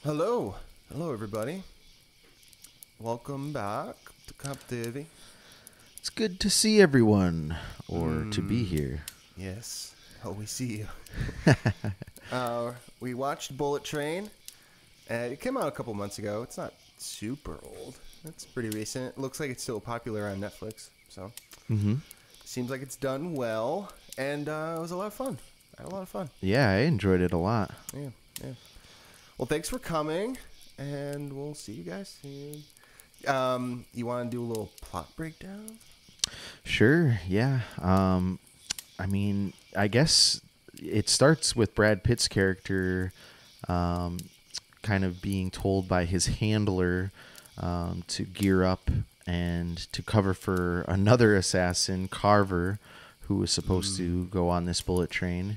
Hello, hello everybody. Welcome back to Captivi. It's good to see everyone, or to be Mm, here. yes. Oh, we see you. We watched Bullet Train. It came out a couple months ago. It's not super old. It's pretty recent. It looks like it's still popular on Netflix. So hmm seems like it's done well, and it was a lot of fun. I had a lot of fun. Yeah, I enjoyed it a lot. Yeah, yeah. Well, thanks for coming, and we'll see you guys soon. You want to do a little plot breakdown? Sure, yeah. I guess it starts with Brad Pitt's character um, kind of being told by his handler to gear up and to cover for another assassin, Carver, who was supposed to go on this bullet train.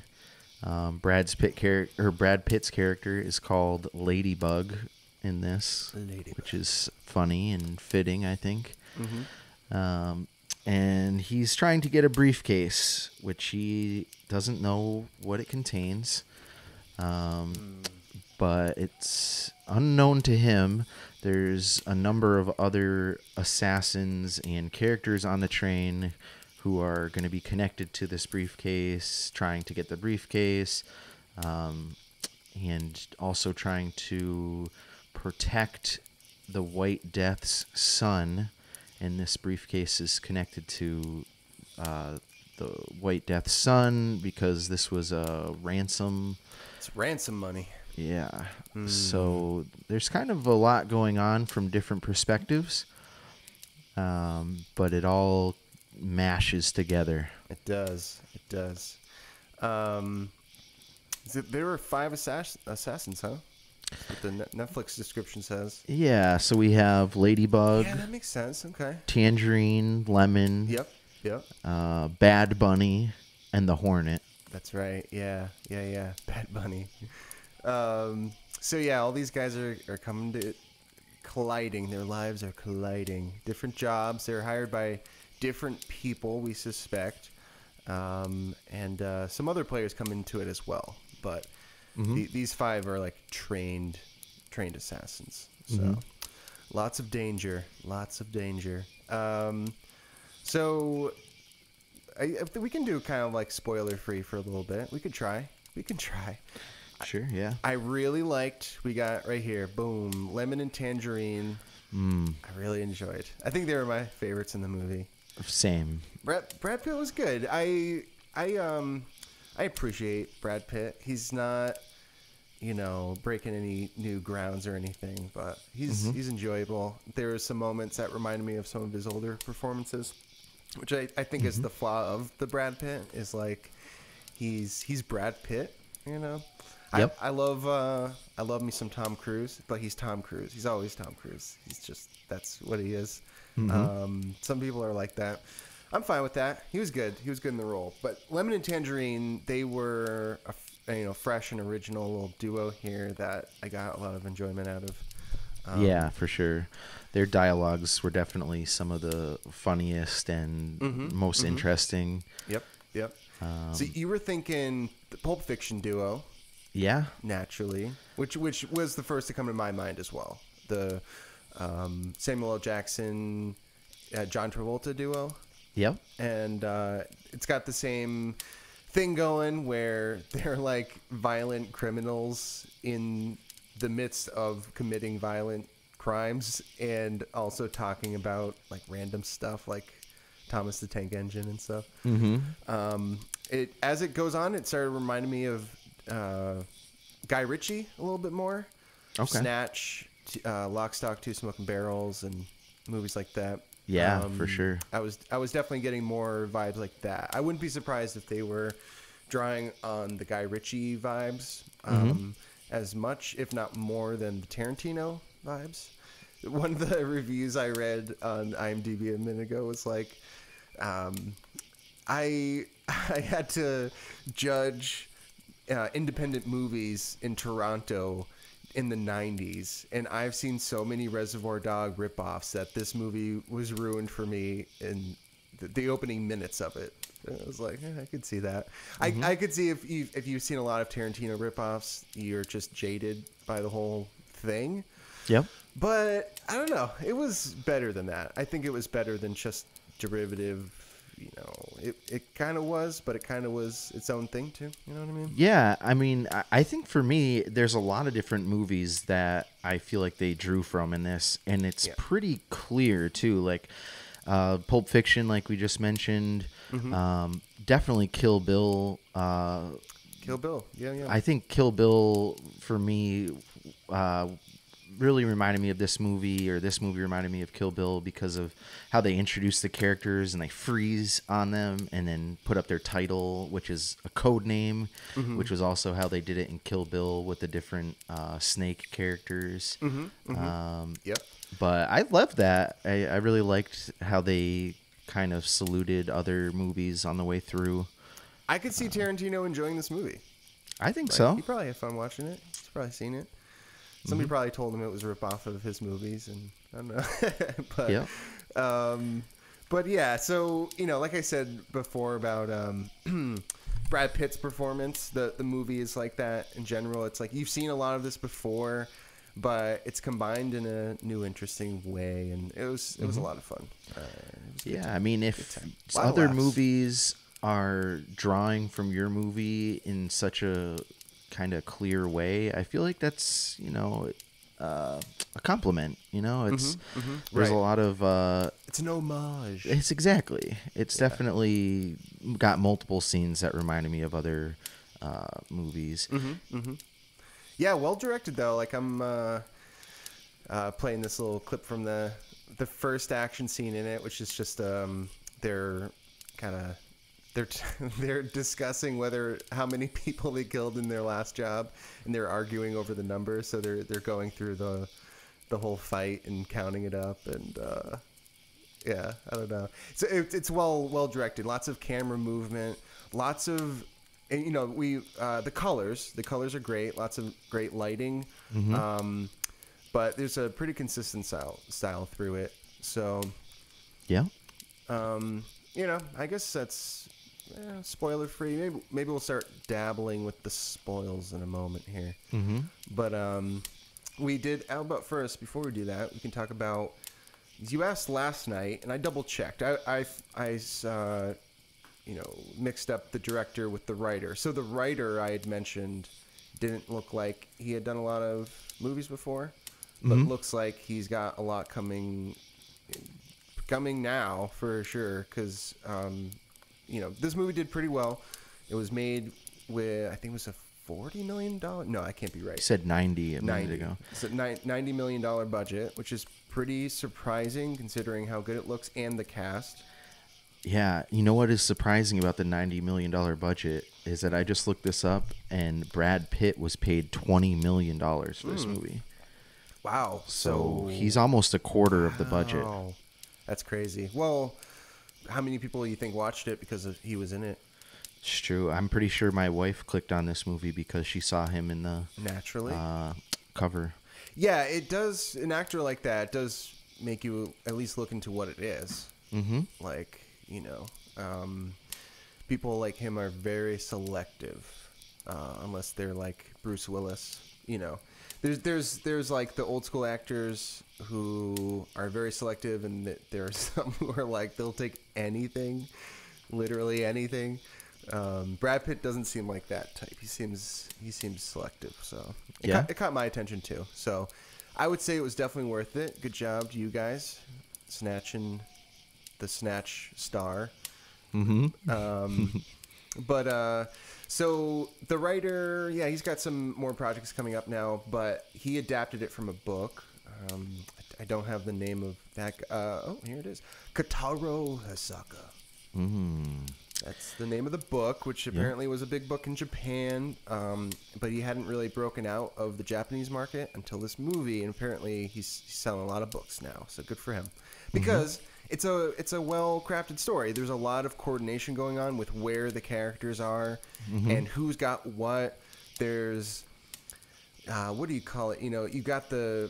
Brad Pitt's character is called Ladybug in this, Ladybug. which is funny and fitting, I think. Mm-hmm. Um, and he's trying to get a briefcase, which he doesn't know what it contains. Um, but it's unknown to him. There's a number of other assassins and characters on the train who are going to be connected to this briefcase, trying to get the briefcase, um, and also trying to protect the White Death's son. And this briefcase is connected to the White Death's son because this was a ransom. It's ransom money. Yeah. Mm. So there's kind of a lot going on from different perspectives, but it all mashes together. It does. It does. Um, there were five assassins, huh? That's what the Netflix description says. Yeah. So we have Ladybug, Yeah, that makes sense. Okay. Tangerine, Lemon, Yep. Yep. Bad Bunny, and the Hornet. That's right. Yeah. Yeah. Yeah. Bad Bunny. So yeah, all these guys are coming to colliding. Their lives are colliding. Different jobs. They're hired by different people, we suspect, and some other players come into it as well. But these five are like trained assassins. So lots of danger. Lots of danger. So I think we can do kind of like spoiler free for a little bit. We could try. We can try. Sure. Yeah. I really liked. We got right here. Boom. Lemon and tangerine. I really enjoyed. I think they were my favorites in the movie. Same. Brad Pitt was good. I appreciate Brad Pitt. He's not, breaking any new grounds or anything, but he's enjoyable. There were some moments that reminded me of some of his older performances, which I think is the flaw of the Brad Pitt is like he's Brad Pitt, you know. Yep. I love me some Tom Cruise, but he's Tom Cruise. He's always Tom Cruise. That's what he is. Some people are like that. I'm fine with that. He was good. He was good in the role. But Lemon and Tangerine, they were a fresh and original little duo here that I got a lot of enjoyment out of. Yeah, for sure. Their dialogues were definitely some of the funniest and most interesting. Yep, yep. So you were thinking the Pulp Fiction duo, Yeah. naturally, which was the first to come to my mind as well. The Samuel L. Jackson, John Travolta duo. Yep. And it's got the same thing going where they're like violent criminals in the midst of committing violent crimes and also talking about like random stuff like Thomas the Tank Engine and stuff. It as it goes on, it started reminding me of Guy Ritchie a little bit more. Okay. Snatch, Lock, Stock, Two Smoking Barrels, and movies like that. Yeah, for sure. I was definitely getting more vibes like that. I wouldn't be surprised if they were drawing on the Guy Ritchie vibes as much, if not more, than the Tarantino vibes. One of the reviews I read on IMDb a minute ago was like, I had to judge independent movies in Toronto in the 90s, and I've seen so many Reservoir Dog ripoffs that this movie was ruined for me in the opening minutes of it. And I was like, I could see that. I could see if you've seen a lot of Tarantino ripoffs, you're just jaded by the whole thing. Yep. But I don't know. It was better than that. I think it was better than just derivative. You know, it kind of was, but it kind of was its own thing too. You know what I mean? Yeah, I mean, I think for me, there's a lot of different movies that I feel like they drew from in this, and it's pretty clear too. Like Pulp Fiction, like we just mentioned, definitely Kill Bill. Kill Bill, yeah. I think Kill Bill for me really reminded me of this movie, or this movie reminded me of Kill Bill because of how they introduce the characters and they freeze on them and then put up their title, which is a code name, which was also how they did it in Kill Bill with the different snake characters. Yep. But I loved that. I really liked how they kind of saluted other movies on the way through. I could see Tarantino enjoying this movie. I think so. He probably had fun watching it. He's probably seen it. Somebody probably told him it was a ripoff of his movies, and I don't know. But, Yeah. But yeah, so, you know, like I said before about Brad Pitt's performance, the movie is like that in general. It's like you've seen a lot of this before, but it's combined in a new, interesting way, and it was a lot of fun. I mean, if A lot of other laughs. movies are drawing from your movie in such a kind of clear way, I feel like that's, you know, a compliment. You know, it's there's a Right. lot of It's an homage. it's exactly. It's definitely got multiple scenes that reminded me of other movies. Yeah, well directed though. Like I'm playing this little clip from the first action scene in it, which is just they're kind of they're discussing how many people they killed in their last job, and they're arguing over the numbers. So they're going through the whole fight and counting it up, and yeah, I don't know. So it's well directed. Lots of camera movement. Lots of, and you know, the colors are great. Lots of great lighting. But there's a pretty consistent style through it. So Yeah. you know, I guess that's spoiler free. Maybe we'll start dabbling with the spoils in a moment here. But we did. How about first, before we do that, we can talk about. You asked last night, and I double checked. I you know, mixed up the director with the writer. So the writer I had mentioned didn't look like he had done a lot of movies before, but looks like he's got a lot coming now for sure. Because you know, this movie did pretty well. It was made with, I think it was a $40 million. No, I can't be right. You said 90 a minute 90. ago. It's a $90 million budget, which is pretty surprising considering how good it looks and the cast. Yeah, you know what is surprising about the $90 million budget is that I just looked this up, and Brad Pitt was paid $20 million for this movie. Wow. So he's almost a quarter of the budget. Wow. That's crazy. Well, how many people do you think watched it because he was in it? It's true. I'm pretty sure my wife clicked on this movie because she saw him in the Naturally. cover. Yeah, it does. An actor like that does make you at least look into what it is. Like, you know, people like him are very selective, unless they're like Bruce Willis. You know, there's like the old school actors who are very selective, and there are some who are like they'll take anything, literally anything. Brad Pitt doesn't seem like that type. He seems selective. So it caught my attention too. So I would say it was definitely worth it. Good job to you guys, snatching the Snatch star. But so the writer, yeah, he's got some more projects coming up now, but he adapted it from a book. I don't have the name of that. Oh, here it is. Kataro Hasaka. That's the name of the book, which apparently was a big book in Japan, but he hadn't really broken out of the Japanese market until this movie, and apparently he's selling a lot of books now. So good for him, because it's a well-crafted story. There's a lot of coordination going on with where the characters are and who's got what. There's what do you call it? You know, you got the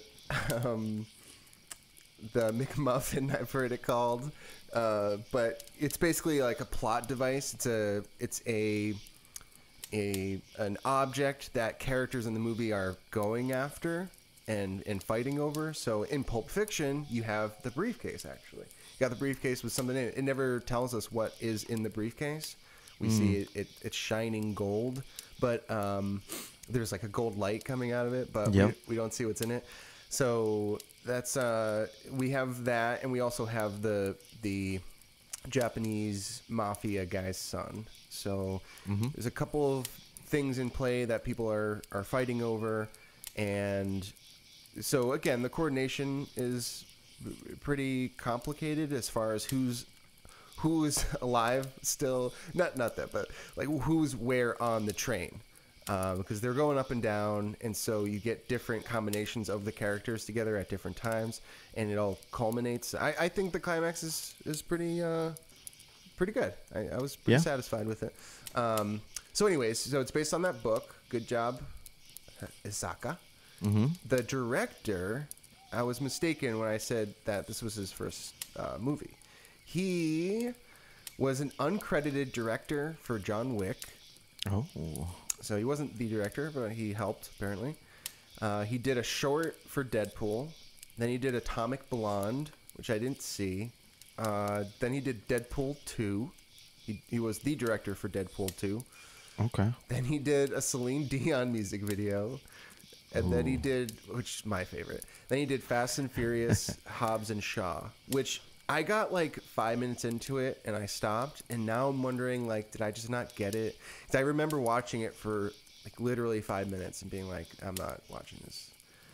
McMuffin, I've heard it called. But it's basically like a plot device. It's an object that characters in the movie are going after, and fighting over. So in Pulp Fiction, you have the briefcase. Actually, you got the briefcase with something in it. It never tells us what is in the briefcase. We see it's shining gold, but there's like a gold light coming out of it, but we don't see what's in it. So that's we have that, and we also have the Japanese mafia guy's son. So there's a couple of things in play that people are fighting over, and so again, the coordination is pretty complicated as far as who's alive still. Not that, but like who's where on the train. Because they're going up and down, and so you get different combinations of the characters together at different times, and it all culminates. I think the climax is pretty good. I was pretty satisfied with it. So anyways, so it's based on that book. Good job, Isaka. The director, I was mistaken when I said that this was his first movie. He was an uncredited director for John Wick. Oh. So he wasn't the director, but he helped, apparently. He did a short for Deadpool. Then he did Atomic Blonde, which I didn't see. Then he did Deadpool 2. He was the director for Deadpool 2. Okay. Then he did a Celine Dion music video. And then he did, which is my favorite, then he did Fast and Furious, Hobbs and Shaw, which I got like 5 minutes into it and I stopped. And now I'm wondering, like, did I just not get it? Because I remember watching it for like literally 5 minutes and being like, I'm not watching this.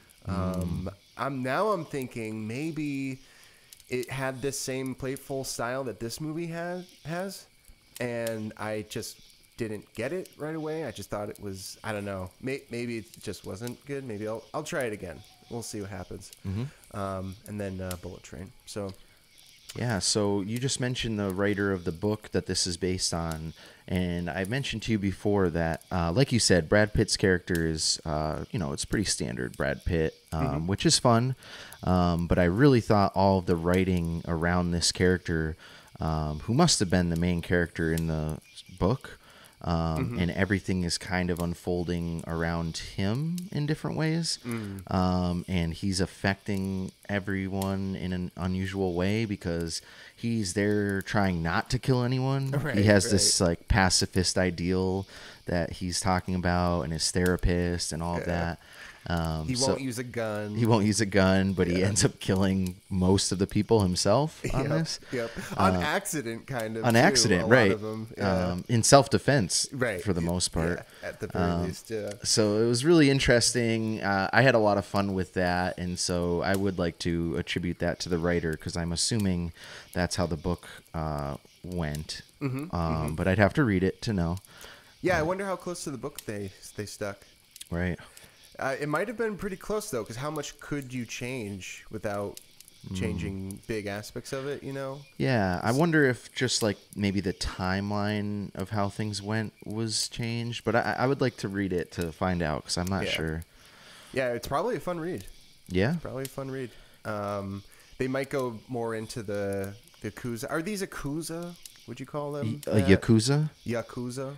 I'm thinking maybe it had this same playful style that this movie has, and I just didn't get it right away. I just thought it was, I don't know, maybe it just wasn't good. Maybe I'll try it again. We'll see what happens. And then Bullet Train. So yeah, so you just mentioned the writer of the book that this is based on, and I mentioned to you before that, like you said, Brad Pitt's character is, it's pretty standard Brad Pitt, which is fun, but I really thought all of the writing around this character, who must have been the main character in the book, and everything is kind of unfolding around him in different ways. And he's affecting everyone in an unusual way because he's there trying not to kill anyone. He has this like pacifist ideal that he's talking about, and his therapist and all of that. He won't use a gun. He won't use a gun, but he ends up killing most of the people himself on this. On accident, kind of. On accident, right. In self-defense, for the most part. At the very least, So it was really interesting. I had a lot of fun with that, and so I would like to attribute that to the writer because I'm assuming that's how the book went. But I'd have to read it to know. Yeah, I wonder how close to the book they stuck. Right. It might have been pretty close, though, because how much could you change without changing big aspects of it, you know? Yeah, I wonder if just like maybe the timeline of how things went was changed, but I would like to read it to find out because I'm not sure. Yeah, it's probably a fun read. Yeah? Probably a fun read. They might go more into the Yakuza. Are these Yakuza? Would you call them? Yakuza? Yakuza?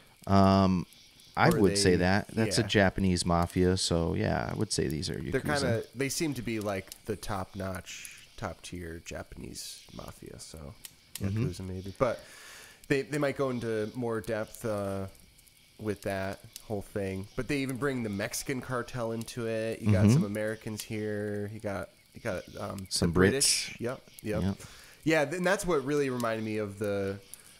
I would say that. That's a Japanese mafia, so yeah, I would say these are Yakuza. They seem to be like the top-notch, top-tier Japanese mafia, so Yakuza maybe. But they might go into more depth with that whole thing. But they even bring the Mexican cartel into it. You got some Americans here. You got some British. Brits. Yep. Yeah, and that's what really reminded me of the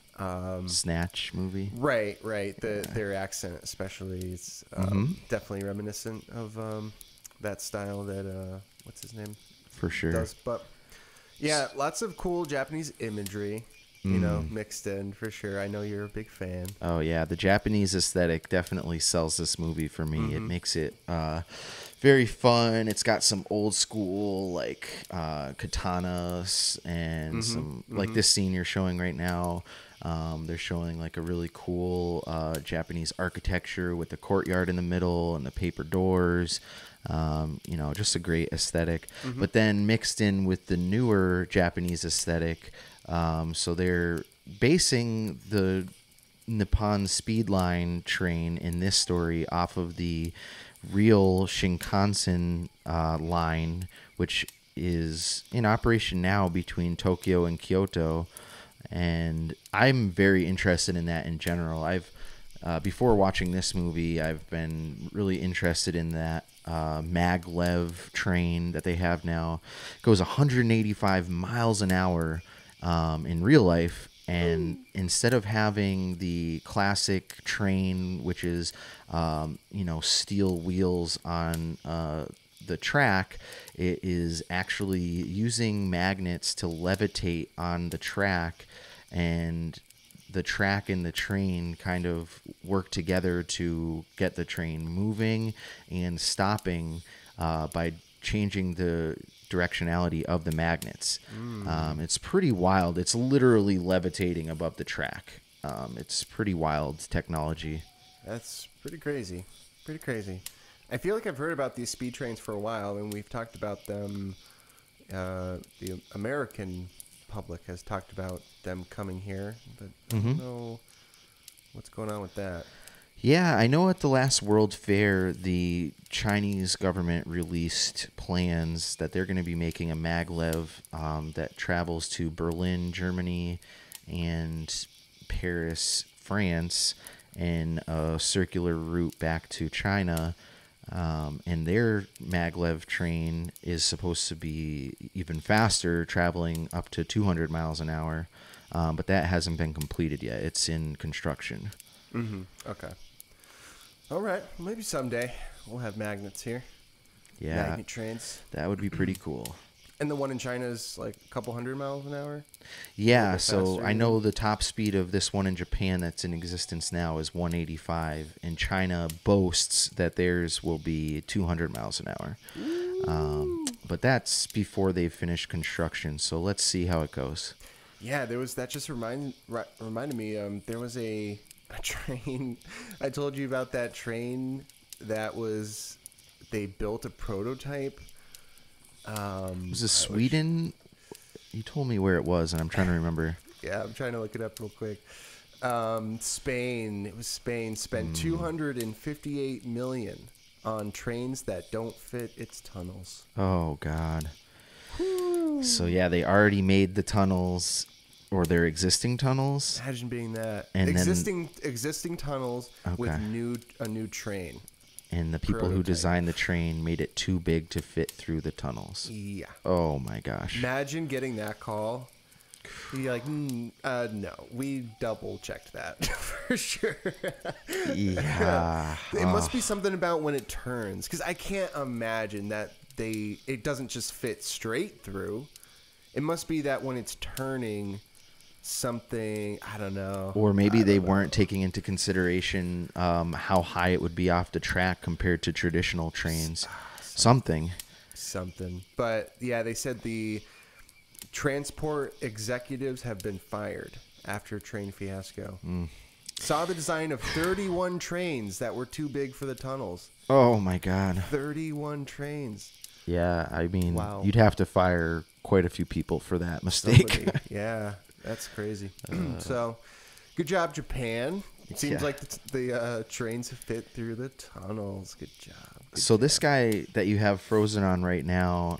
Snatch movie. Right. Their accent, especially, it's definitely reminiscent of that style that what's his name? For sure. Does. But yeah, lots of cool Japanese imagery, you know, mixed in for sure. I know you're a big fan. Oh yeah, the Japanese aesthetic definitely sells this movie for me. It makes it very fun. It's got some old school like katanas and some like this scene you're showing right now. They're showing like a really cool Japanese architecture with the courtyard in the middle and the paper doors. Just a great aesthetic. But then mixed in with the newer Japanese aesthetic. So they're basing the Nippon Speed Line train in this story off of the real Shinkansen line, which is in operation now between Tokyo and Kyoto, and I'm very interested in that in general. I've before watching this movie, I've been really interested in that maglev train that they have now. It goes 185 miles an hour in real life, and instead of having the classic train, which is steel wheels on the track, it is actually using magnets to levitate on the track, and the track and the train kind of work together to get the train moving and stopping by changing the directionality of the magnets. It's pretty wild. It's literally levitating above the track. It's pretty wild technology. That's pretty crazy. Pretty crazy. I feel like I've heard about these speed trains for a while, and we've talked about them. The American public has talked about them coming here, but I don't know what's going on with that. Yeah, I know at the last World Fair, the Chinese government released plans that they're going to be making a maglev that travels to Berlin, Germany, and Paris, France, in a circular route back to China. And their maglev train is supposed to be even faster, traveling up to 200 miles an hour. But that hasn't been completed yet. It's in construction. Okay. All right. Maybe someday we'll have magnets here. Yeah. Magnet trains. That would be pretty cool. And the one in China is like a couple hundred miles an hour? Yeah, so faster. I know the top speed of this one in Japan that's in existence now is 185, and China boasts that theirs will be 200 miles an hour. But that's before they've finished construction, so let's see how it goes. Yeah, that just reminded me, there was a train. I told you about that train they built a prototype. Was this Sweden? You told me where it was, and I'm trying to remember. Yeah, I'm trying to look it up real quick. Spain. It was Spain. Spent $258 million on trains that don't fit its tunnels. Oh, God. So, yeah, they already made the tunnels, or their existing tunnels. Imagine being that. And existing tunnels with a new train. And the people who designed the train made it too big to fit through the tunnels. Yeah. Oh, my gosh. Imagine getting that call. You'd be like, no, we double checked that for sure. Yeah. It must be something about when it turns, because I can't imagine that it doesn't just fit straight through. It must be that when it's turning, something, I don't know. Or maybe they weren't taking into consideration how high it would be off the track compared to traditional trains. Something. But yeah, they said the transport executives have been fired after train fiasco. Saw the design of 31 trains that were too big for the tunnels. Oh my God. 31 trains. Yeah, I mean, wow. You'd have to fire quite a few people for that mistake. Yeah. That's crazy. So, good job, Japan. It seems like the trains fit through the tunnels. Good job. This guy that you have frozen on right now,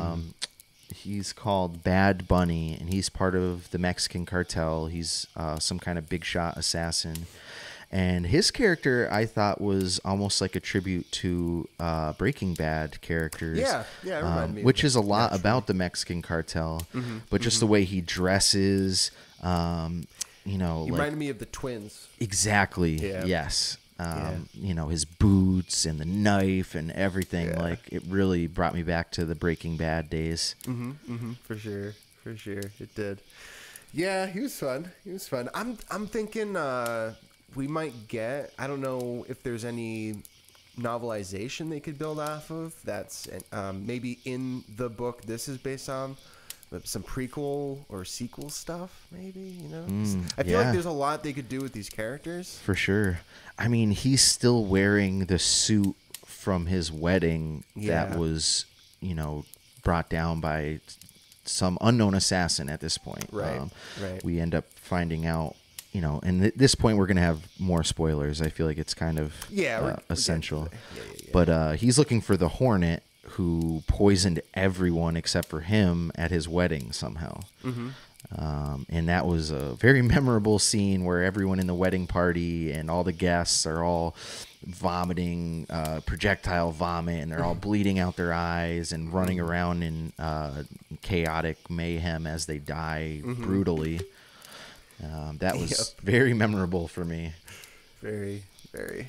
he's called Bad Bunny, and he's part of the Mexican cartel. He's some kind of big shot assassin. And his character, I thought, was almost like a tribute to Breaking Bad characters. Yeah, it reminded me. Which is a lot about the Mexican cartel, but just the way he dresses, he reminded me of the twins. Exactly. Yeah. Yes. His boots and the knife and everything. Yeah. Like, it really brought me back to the Breaking Bad days. For sure. It did. Yeah, he was fun. I'm thinking we might get, I don't know if there's any novelization they could build off of. That's maybe in the book this is based on. Some prequel or sequel stuff, maybe, I feel like there's a lot they could do with these characters. For sure. I mean, he's still wearing the suit from his wedding that was, brought down by some unknown assassin at this point. Right. We end up finding out you know, and at this point we're gonna have more spoilers. I feel like it's kind of we're essential. yeah. But he's looking for the Hornet who poisoned everyone except for him at his wedding somehow. And that was a very memorable scene where everyone in the wedding party and all the guests are all vomiting projectile vomit, and they're all bleeding out their eyes and running around in chaotic mayhem as they die brutally. That was very memorable for me. Very, very.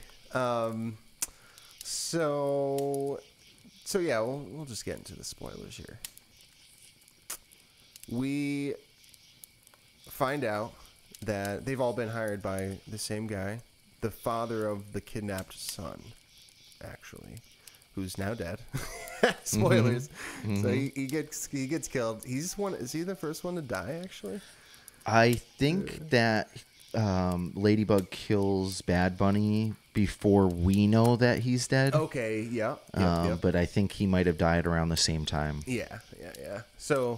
So yeah, we'll just get into the spoilers here. We find out that they've all been hired by the same guy, the father of the kidnapped son, actually, who's now dead. Spoilers. So he gets killed. Is he the first one to die, actually? I think that Ladybug kills Bad Bunny before we know that he's dead. Okay, yeah. But I think he might have died around the same time. Yeah. So,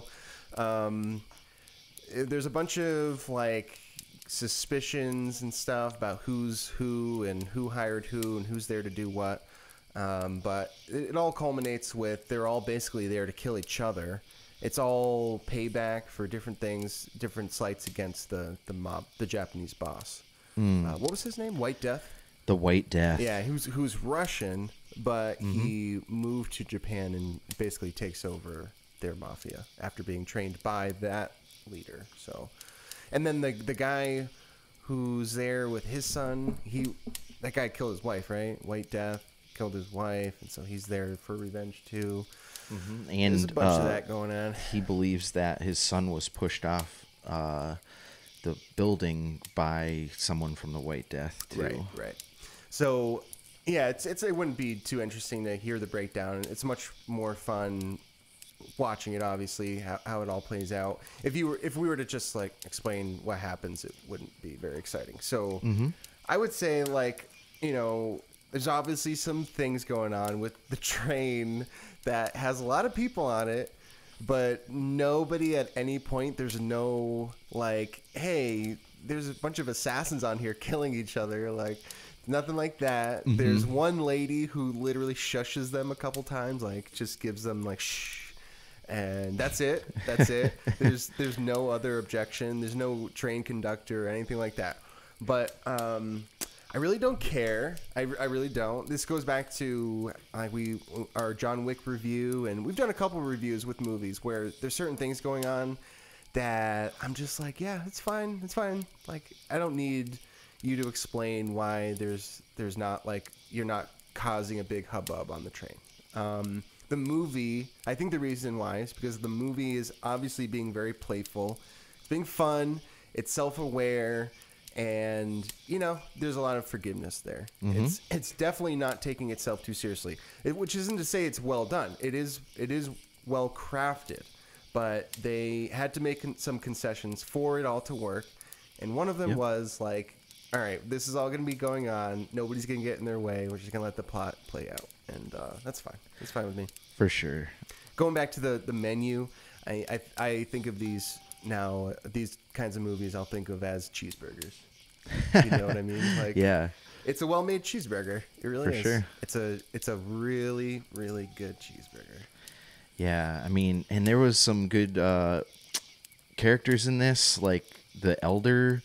there's a bunch of like suspicions and stuff about who's who and who hired who and who's there to do what. But it all culminates with they're all basically there to kill each other. It's all payback for different things, different slights against the mob, the Japanese boss. What was his name? White Death? The White Death. Yeah, who's Russian, but he moved to Japan and basically takes over their mafia after being trained by that leader. So, and then the guy who's there with his son, that guy killed his wife, right? White Death killed his wife, and so he's there for revenge too. And there's a bunch of that going on. He believes that his son was pushed off the building by someone from the White Death too. Right. So, yeah, it wouldn't be too interesting to hear the breakdown. It's much more fun watching it, obviously, how it all plays out. If we were to just like explain what happens, it wouldn't be very exciting. So, I would say, like, you know, there's obviously some things going on with the train that has a lot of people on it, but nobody at any point, there's no like, hey, there's a bunch of assassins on here killing each other, like nothing like that. There's one lady who literally shushes them a couple times, like just gives them like shh, and that's it. There's no other objection. There's no train conductor or anything like that. But I really don't care. I really don't. This goes back to our John Wick review, and we've done a couple of reviews with movies where there's certain things going on that I'm just like, yeah, it's fine. Like, I don't need you to explain why there's not, like, you're not causing a big hubbub on the train. The movie, I think the reason why is because the movie is obviously being very playful. It's being fun. It's self-aware. And, you know, there's a lot of forgiveness there. It's definitely not taking itself too seriously, which isn't to say it's well done. It is well crafted, but they had to make some concessions for it all to work. And one of them was like, all right, this is all going to be going on. Nobody's going to get in their way. We're just going to let the plot play out. And that's fine. That's fine with me. For sure. Going back to the menu, I think of these now, these kinds of movies I'll think of as cheeseburgers. You know what I mean? Like, yeah. It's a well-made cheeseburger. It really is. For sure. It's a really, really good cheeseburger. Yeah, I mean, and there was some good characters in this, like the Elder.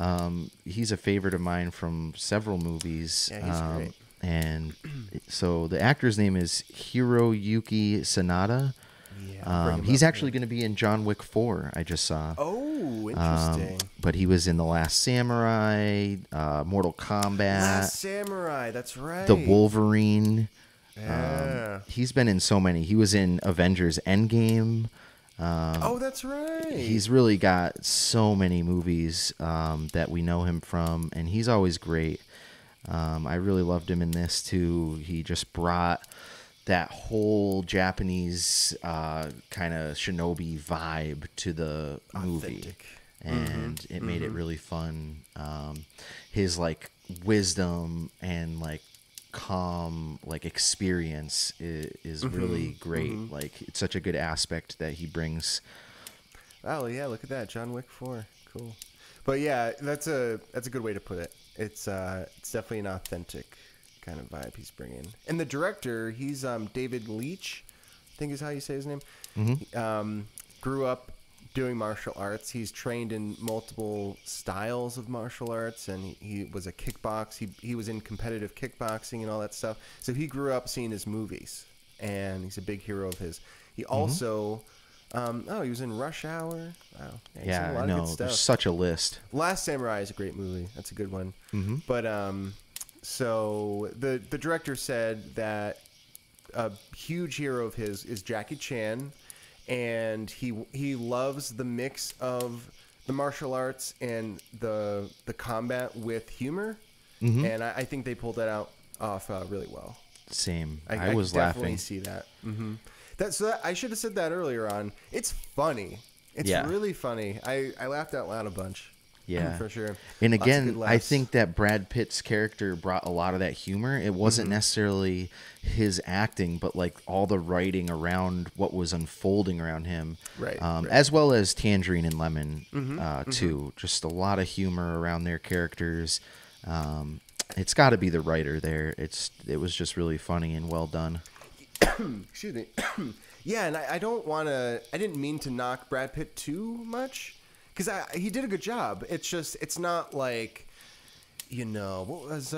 He's a favorite of mine from several movies. Yeah, he's great. And so the actor's name is Hiroyuki Sanada. Yeah, he's actually going to be in John Wick 4, I just saw. Oh, interesting. But he was in The Last Samurai, Mortal Kombat. Last Samurai, that's right. The Wolverine. Yeah. He's been in so many. He was in Avengers Endgame. Oh, that's right. He's really got so many movies that we know him from, and he's always great. I really loved him in this, too. He just brought that whole Japanese kind of shinobi vibe to the movie. Authentic. And it made it really fun. His like wisdom and like calm like experience is really great. Like, it's such a good aspect that he brings. Oh yeah, look at that, John Wick 4, cool. But yeah, that's a good way to put it. It's definitely an authentic kind of vibe he's bringing. And the director, he's David Leitch, I think is how you say his name. Grew up doing martial arts. He's trained in multiple styles of martial arts, and he was a he was in competitive kickboxing and all that stuff. So he grew up seeing his movies, and he's a big hero of his. He also he was in Rush Hour. Wow. Yeah, a lot I of know. good stuff. There's such a list. Last Samurai is a great movie. That's a good one. But so the director said that a huge hero of his is Jackie Chan, and he loves the mix of the martial arts and the combat with humor, and I think they pulled that off really well. Same. I was definitely laughing. see that. I should have said that earlier on. It's funny. It's Yeah. really funny. I laughed out loud a bunch. Yeah, for sure. And Lots of again, good I laughs. think that Brad Pitt's character brought a lot of that humor. It wasn't necessarily his acting, but like all the writing around what was unfolding around him, Right, as well as Tangerine and Lemon too. Just a lot of humor around their characters. It's got to be the writer there. It was just really funny and well done. Excuse me. Yeah, and I didn't mean to knock Brad Pitt too much, because he did a good job. It's just, it's not like, what was,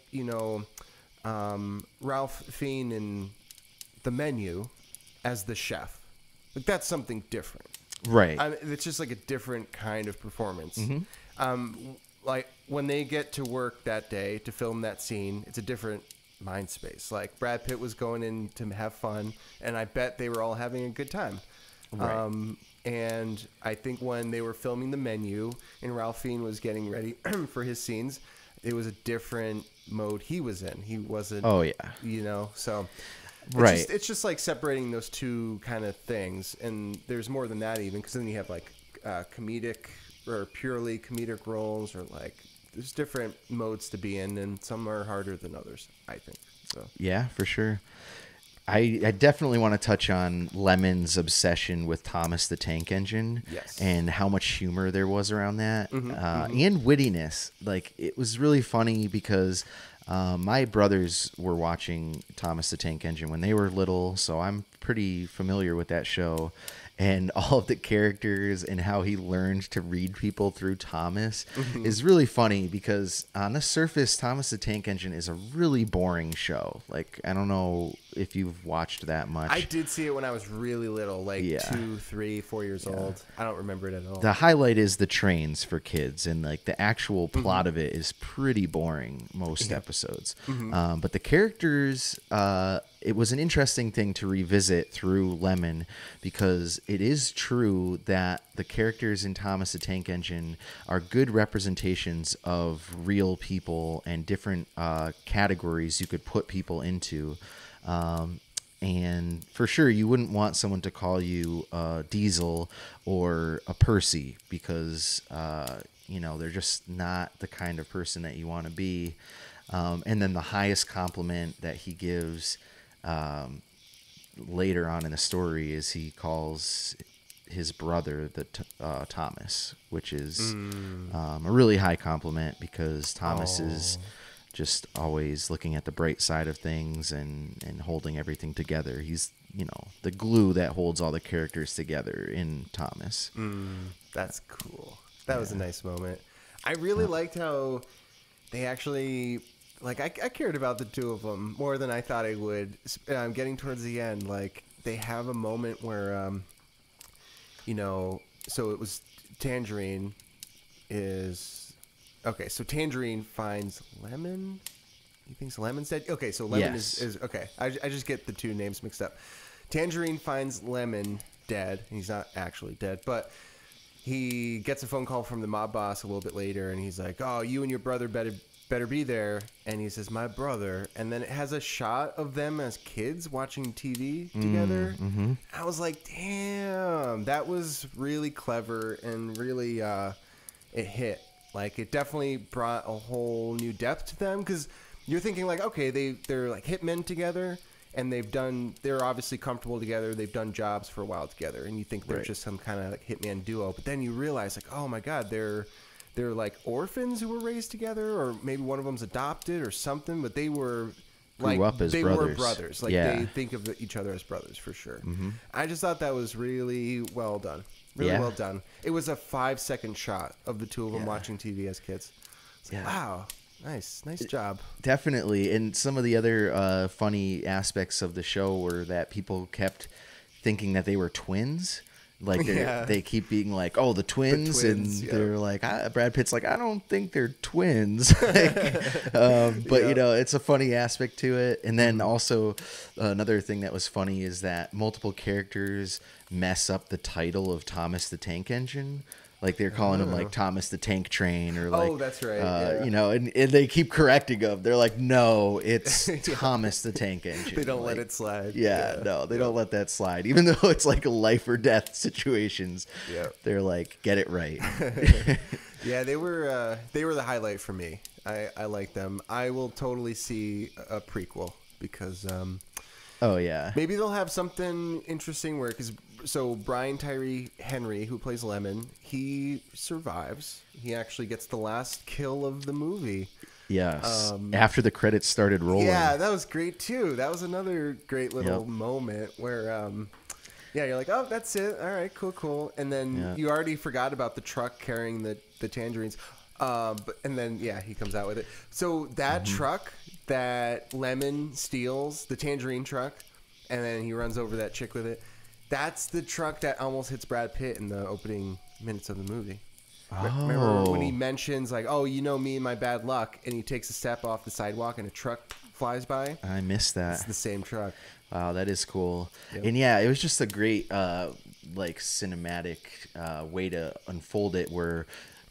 Ralph Fiennes in The Menu as the chef. Like, that's something different. Right. It's just like a different kind of performance. Like, when they get to work that day to film that scene, it's a different mind space. Like, Brad Pitt was going in to have fun, and I bet they were all having a good time. Right. And I think when they were filming The Menu and Ralph Fiennes was getting ready for his scenes, it was a different mode he was in. He wasn't. Oh yeah. So. Right. It's just like separating those two kind of things, and there's more than that even, because then you have like comedic or purely comedic roles, or like there's different modes to be in, and some are harder than others, I think. So Yeah, for sure. I definitely want to touch on Lemon's obsession with Thomas the Tank Engine, Yes. and how much humor there was around that, and wittiness. Like, it was really funny because my brothers were watching Thomas the Tank Engine when they were little, so I'm pretty familiar with that show. And all of the characters and how he learned to read people through Thomas is really funny, because on the surface, Thomas the Tank Engine is a really boring show. Like, I don't know if you've watched that much. I did see it when I was really little, like Yeah. 2, 3, 4 years old. I don't remember it at all. The highlight is the trains for kids, and like the actual plot of it is pretty boring most episodes. But the characters, it was an interesting thing to revisit through Lemon, because it is true that the characters in Thomas the Tank Engine are good representations of real people and different categories you could put people into. And for sure, you wouldn't want someone to call you Diesel or a Percy, because they're just not the kind of person that you want to be. And then the highest compliment that he gives later on in the story is he calls his brother Thomas, which is a really high compliment, because Thomas is just always looking at the bright side of things and holding everything together. He's, the glue that holds all the characters together in Thomas. That's cool. That was a nice moment. I really liked how they actually, like, I cared about the two of them more than I thought I would. Getting towards the end, like, they have a moment where, so it was Tangerine is, okay, so Tangerine finds Lemon. He thinks Lemon's dead? Okay, so Lemon Yes. is okay. I just get the two names mixed up. Tangerine finds Lemon dead. He's not actually dead, but he gets a phone call from the mob boss a little bit later, and he's like, "Oh, you and your brother better be there." And he says, "My brother," and then it has a shot of them as kids watching TV together. I was like, "Damn, that was really clever and really it hit." Like, it definitely brought a whole new depth to them, because you're thinking like, okay, they're like hitmen together, and they're obviously comfortable together. They've done jobs for a while together, and you think they're Right. just some kind of like hitman duo. But then you realize, like, oh my god, they're they're like orphans who were raised together, or maybe one of them's adopted or something. But they were like up as they brothers. were brothers. Like Yeah. they think of each other as brothers for sure. I just thought that was really well done. Really Yeah. well done. It was a 5-second shot of the two of them watching TV as kids. It's like, Yeah. wow, nice job. Definitely. And some of the other funny aspects of the show were that people kept thinking that they were twins. Like Yeah. they keep being like, "Oh, the twins," and yeah. they're like, Brad Pitt's like, "I don't think they're twins." But you know, it's a funny aspect to it. And then also another thing that was funny is that multiple characters mess up the title of Thomas the Tank Engine. Like they're calling him like Thomas the Tank Train, or like, that's right, yeah. you know, and they keep correcting him. They're like, "No, it's Thomas the Tank Engine." They don't let Like, it slide. Yeah, no, they don't let that slide. Even though it's like a life or death situations, Yeah. they're like, "Get it right." Yeah, they were the highlight for me. I like them. I will totally see a prequel because Oh yeah, maybe they'll have something interesting where so Brian Tyree Henry, who plays Lemon, he survives. He actually gets the last kill of the movie. yes. After the credits started rolling, Yeah, that was great too. That was another great little Yep. moment where, yeah, you're like, oh, that's it. All right, cool. And then Yeah. you already forgot about the truck carrying the tangerines. And then, yeah, he comes out with it. So that truck that Lemon steals, the tangerine truck, and then he runs over that chick with it, that's the truck that almost hits Brad Pitt in the opening minutes of the movie. Remember when he mentions, like, oh, you know me and my bad luck, and he takes a step off the sidewalk and a truck flies by? I missed that. It's the same truck. Wow, that is cool. Yep. And yeah, it was just a great like cinematic way to unfold it, where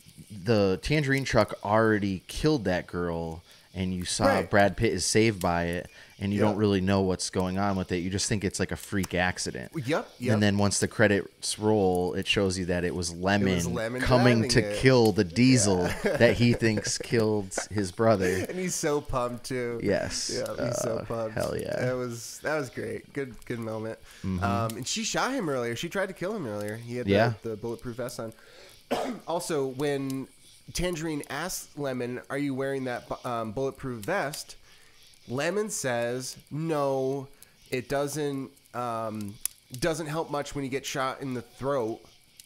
the tangerine truck already killed that girl, and you saw Right. Brad Pitt is saved by it, and you Yeah. don't really know what's going on with it. You just think it's like a freak accident. Yep. And then once the credits roll, it shows you that it was Lemon, Lemon coming driving to it. kill the diesel that he thinks killed his brother. And he's so pumped too. Yes. Yeah, he's so pumped. Hell yeah. That was great. Good moment. And she shot him earlier. She tried to kill him earlier. He had the bulletproof vest on. Also, when Tangerine asks Lemon, "Are you wearing that bulletproof vest?" Lemon says, "No, it doesn't help much when you get shot in the throat."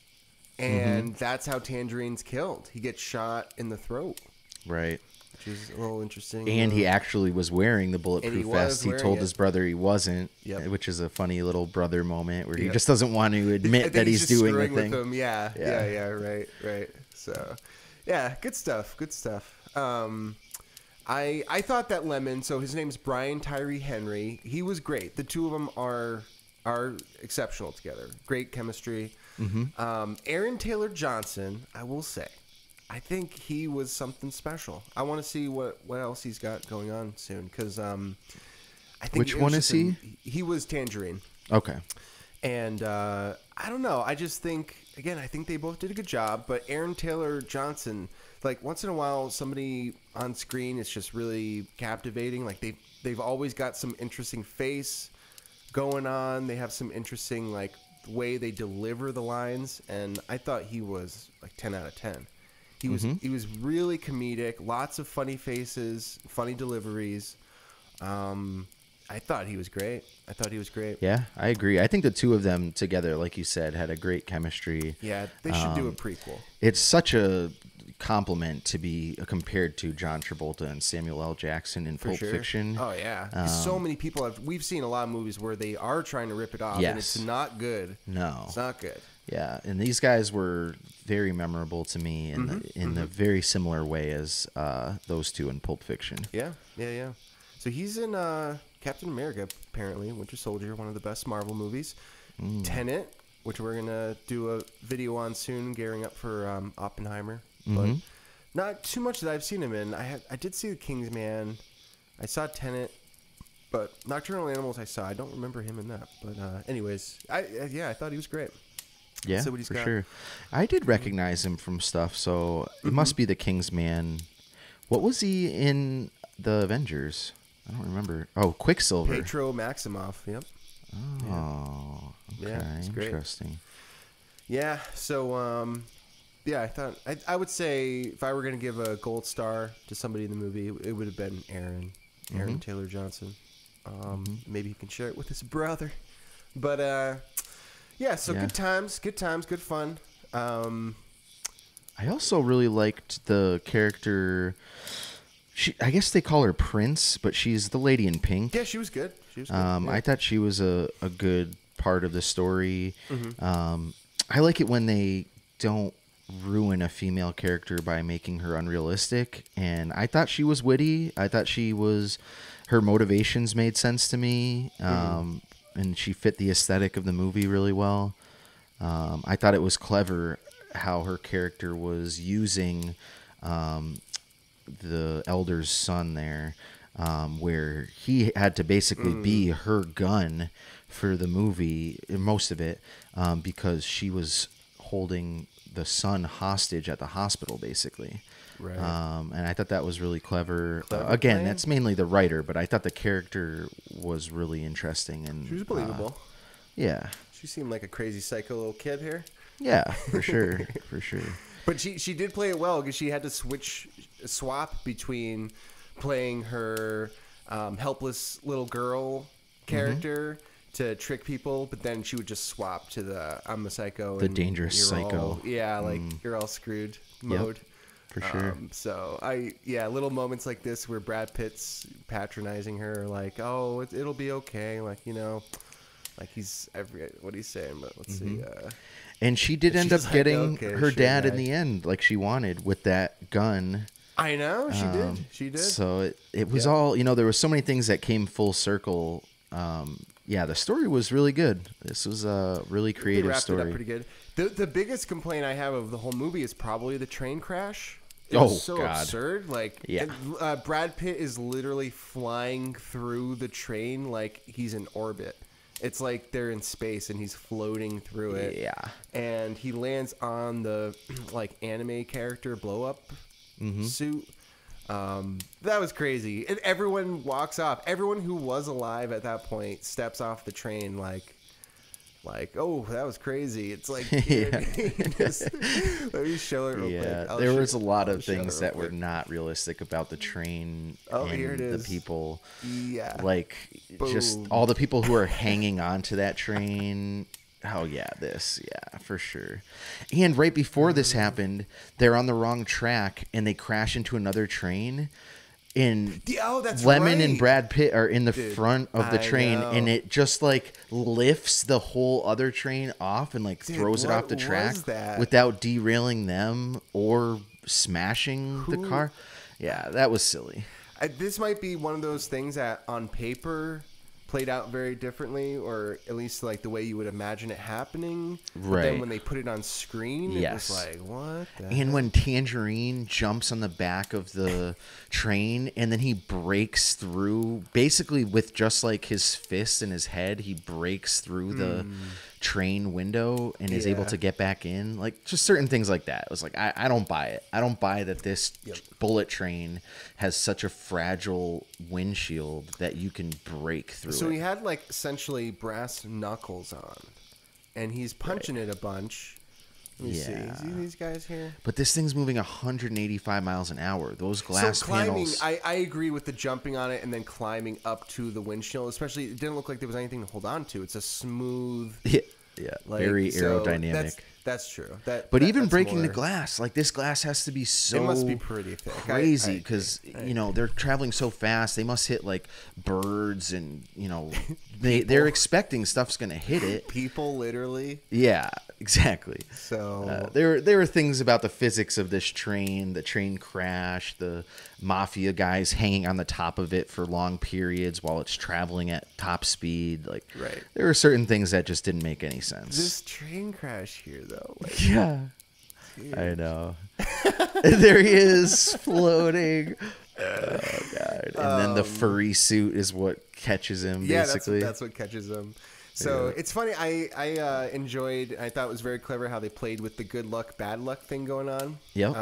And that's how Tangerine's killed. He gets shot in the throat, Right. which is a little interesting. And he actually was wearing the bulletproof was vest. He wearing told it. his brother he wasn't, Yep. which is a funny little brother moment where he Yep. just doesn't want to I admit think that he's just doing the screwing with thing. them. Yeah, Yeah. right. So, yeah, good stuff. I thought that Lemon, so his name's Brian Tyree Henry. He was great. The two of them are exceptional together. Great chemistry. Aaron Taylor Johnson, I will say, I think he was something special. I want to see what else he's got going on soon because I think Which it was one just is he? He was Tangerine. Okay. And I don't know. I just think, again, I think they both did a good job. But Aaron Taylor Johnson, like once in a while, somebody on screen is just really captivating. Like they've always got some interesting face going on. They have some interesting like way they deliver the lines. And I thought he was like 10 out of 10. He was really comedic. Lots of funny faces, funny deliveries. I thought he was great. Yeah, I agree. I think the two of them together, like you said, had a great chemistry. Yeah, they should do a prequel. It's such a compliment to be compared to John Travolta and Samuel L. Jackson in Pulp Fiction. Oh yeah, so many people we've seen a lot of movies where they are trying to rip it off, and it's Yes. not good. No. It's not good. Yeah, and these guys were very memorable to me in a very similar way as those two in Pulp Fiction. Yeah. So he's in Captain America, apparently, Winter Soldier, one of the best Marvel movies. Tenet, which we're gonna do a video on soon, gearing up for Oppenheimer. But not too much that I've seen him in. I did see The Kingsman. I saw Tenet, but Nocturnal Animals I saw. I don't remember him in that. But anyways, I thought he was great. Yeah, See what he's for got. sure. I did recognize him from stuff, so it must be the Kingsman. What was he in the Avengers? I don't remember. Oh, Quicksilver. Pedro Maximoff. Yep. Oh, okay. Yeah, it's great. Interesting. Yeah. So yeah, I would say if I were gonna give a gold star to somebody in the movie, it would have been Aaron Taylor Johnson. Maybe he can share it with his brother. But yeah, so Yeah. good times, good fun. I also really liked the character. I guess they call her Prince, but she's the lady in pink. Yeah, she was good. I thought she was a good part of the story. I like it when they don't ruin a female character by making her unrealistic. And I thought she was witty. I thought her motivations made sense to me. And she fit the aesthetic of the movie really well. I thought it was clever how her character was using the elder's son there, where he had to basically be her gun for the movie, most of it, because she was holding the son hostage at the hospital, basically. Right. And I thought that was really clever. Again, Again, that's mainly the writer, but I thought the character was really interesting. And she was believable. Yeah. She seemed like a crazy psycho little kid here. Yeah, for sure. For sure. But she did play it well because she had to swap between playing her helpless little girl character to trick people, but then she would just swap to the I'm a psycho. The and dangerous you're psycho. You're all screwed mode. For sure. So little moments like this where Brad Pitt's patronizing her, like, oh, it'll be okay, like, you know, like what he's saying, but let's see. And she did end she's up like, getting okay, her sure, dad in guy. the end, like she wanted, with that gun. I know she did. She did. So it was all, there was so many things that came full circle. Yeah, the story was really good. This was a really They creative wrapped it up story. pretty good. The biggest complaint I have of the whole movie is probably the train crash. It Oh, was so God. absurd. Like, Yeah. Brad Pitt is literally flying through the train like he's in orbit. It's like they're in space and he's floating through it. Yeah. And he lands on the like anime character blow up suit. That was crazy. And everyone walks off. Everyone who was alive at that point steps off the train like, oh, that was crazy. It's like, dude, let me show it real quick. Yeah, there was a lot of things that were not realistic about the train Oh, and here it the is. people. Yeah. Like, just Boom. all the people who are hanging on to that train. Oh, yeah, for sure. And right before this happened, they're on the wrong track and they crash into another train. And that's Lemon right. and Brad Pitt are in the Dude, front of the I train, know. and it just like lifts the whole other train off and like Dude, throws it off what the track was that? without derailing them or smashing the car. Yeah, that was silly. This might be one of those things that on paper played out very differently, or at least like the way you would imagine it happening. But then Right. when they put it on screen, Yes. it was like, what the And when Tangerine jumps on the back of the train and then he breaks through, basically with just like his fist and his head, he breaks through the train window and is able Yeah. to get back in. Like, just certain things like that. It was like, I don't buy it. I don't buy that this bullet train has such a fragile windshield that you can break through So it. he had like essentially brass knuckles on, and he's punching it a bunch. Let me Yeah. see these guys here? But this thing's moving 185 miles an hour. Those glass So climbing, panels. I agree with the jumping on it and then climbing up to the windshield. Especially, it didn't look like there was anything to hold on to. It's a smooth, Yeah, like, very so aerodynamic. That's true. But That- even that's breaking the more- glass, like this glass has to be so it must be pretty thick. crazy I because agree. they're traveling so fast. They must hit like birds and they're expecting stuff's gonna hit it. People literally. Yeah, exactly. So There were things about the physics of this train, the train crash, the mafia guys hanging on the top of it for long periods while it's traveling at top speed. Like, Right. there were certain things that just didn't make any sense. this train crash here, though. Like, Yeah. I know. There he is floating. Oh god. And then the furry suit is what catches him yeah, basically. that's what catches them. So it's funny. I enjoyed. I thought it was very clever how they played with the good luck, bad luck thing going on. Yep.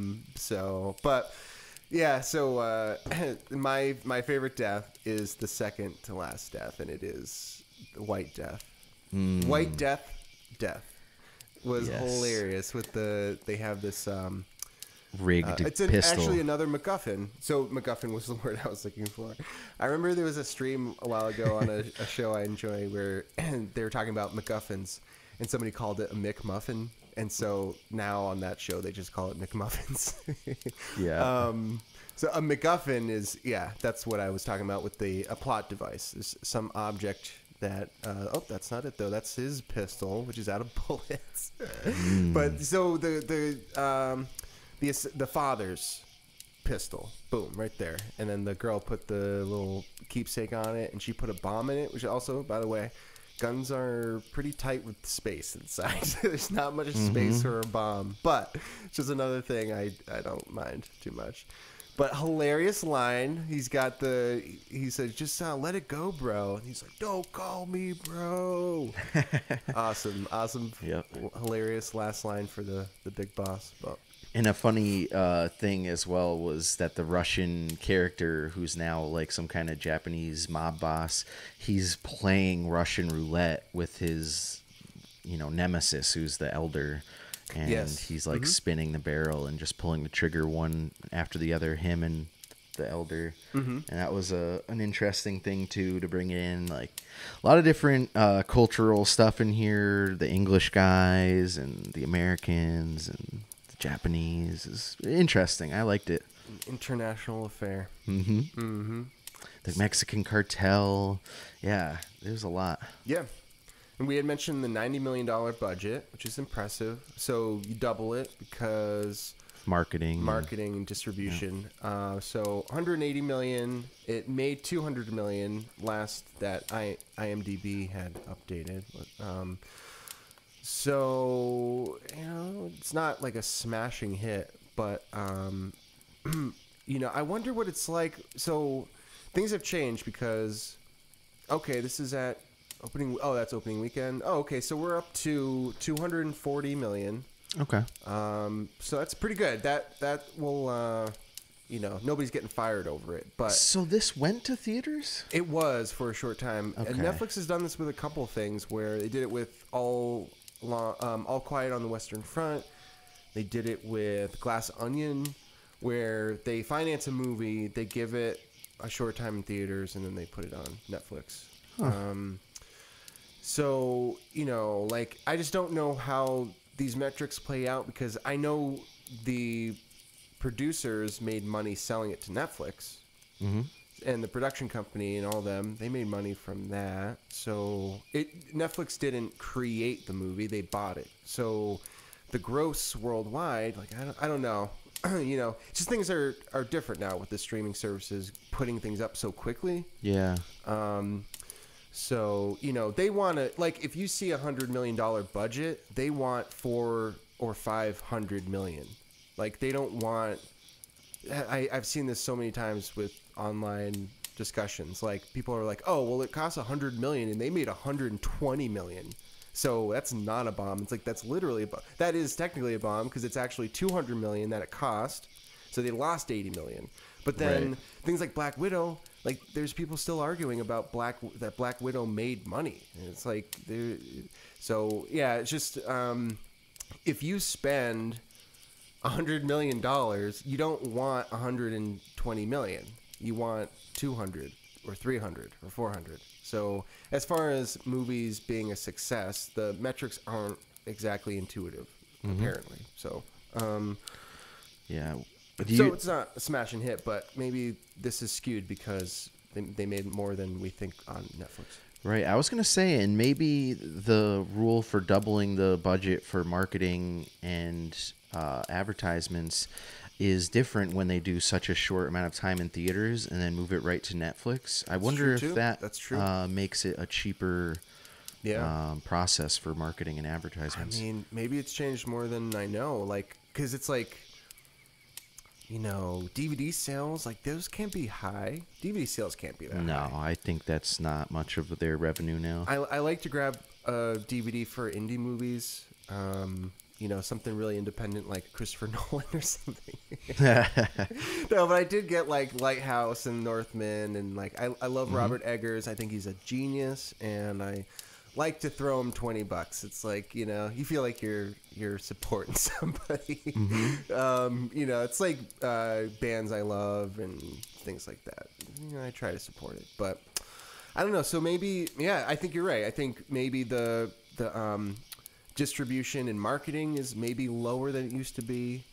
But yeah. So my favorite death is the second to last death, and it is the White Death. White Death. was Yes. hilarious. With they have this Rigged it's pistol. actually another MacGuffin. So MacGuffin was the word I was looking for. I remember there was a stream a while ago on a show I enjoy where they were talking about MacGuffins, and somebody called it a McMuffin, and so now on that show they just call it McMuffins. Yeah. So a MacGuffin is that's what I was talking about with a plot device. There's some object that that's not it though. That's his pistol, which is out of bullets. But so the father's pistol, boom, right there. And then the girl put the little keepsake on it, and she put a bomb in it, which also, by the way, guns are pretty tight with space inside. There's not much space for a bomb, but it's just another thing I don't mind too much. But hilarious line. He said, just let it go, bro. And he's like, don't call me bro. Awesome. Yep. Hilarious last line for the big boss. But And a funny thing as well was that the Russian character, who's now like some kind of Japanese mob boss, he's playing Russian roulette with his, nemesis, who's the elder. And Yes. he's like spinning the barrel and just pulling the trigger one after the other, him and the elder. And that was an interesting thing too to bring in, like a lot of different cultural stuff in here. The English guys and the Americans and the Japanese is interesting. I liked it. international affair. The Mexican cartel. Yeah, there's a lot. Yeah. And we had mentioned the $90 million budget, which is impressive. So you double it because Marketing and distribution. So 180 million. It made 200 million last that IMDb had updated. So it's not like a smashing hit, but I wonder what it's like. So things have changed because this is at opening. Oh, that's opening weekend. Oh, okay. So we're up to 240 million. Okay. So that's pretty good. That will, nobody's getting fired over it. But So this went to theaters? it was for a short time. And Okay. Netflix has done this with a couple of things where they did it with All Quiet on the Western Front. They did it with Glass Onion, where they finance a movie, they give it a short time in theaters, and then they put it on Netflix. So, I just don't know how these metrics play out because I know the producers made money selling it to Netflix. And the production company and all them, they made money from that. So Netflix didn't create the movie, they bought it. So the gross worldwide, I don't know. Just things are different now with the streaming services putting things up so quickly. Yeah. So, they want to, if you see $100 million budget, they want 400 or 500 million. They don't want, I've seen this so many times with online discussions. People are like, oh, well, it costs 100 million and they made 120 million. So that's not a bomb. It's that's literally a bomb. That is technically a bomb because it's actually 200 million that it cost. So they lost 80 million. But then things like Black Widow, there's people still arguing about that Black Widow made money. And it's so yeah, it's just if you spend $100 million, you don't want 120 million. You want 200 or 300 or 400. So as far as movies being a success, the metrics aren't exactly intuitive, apparently. So Yeah. so it's not a smash and hit, but maybe this is skewed because they made more than we think on Netflix. Right. I was going to say, and maybe the rule for doubling the budget for marketing and advertisements is different when they do such a short amount of time in theaters and then move it right to Netflix. I wonder if That's true. makes it a cheaper process for marketing and advertisements. I mean, maybe it's changed more than I know. Because it's DVD sales, those can't be high. DVD sales can't be that high. No, I think that's not much of their revenue now. I like to grab a DVD for indie movies. Something really independent like Christopher Nolan or something. No, but I did get Lighthouse and Northman, and I love Robert Eggers. I think he's a genius, and I like to throw them $20. It's like, you know, you feel like you're supporting somebody. You know, it's like bands I love and things like that. You know, I try to support it, but I don't know. So maybe, yeah, I think you're right. I think maybe the distribution and marketing is maybe lower than it used to be.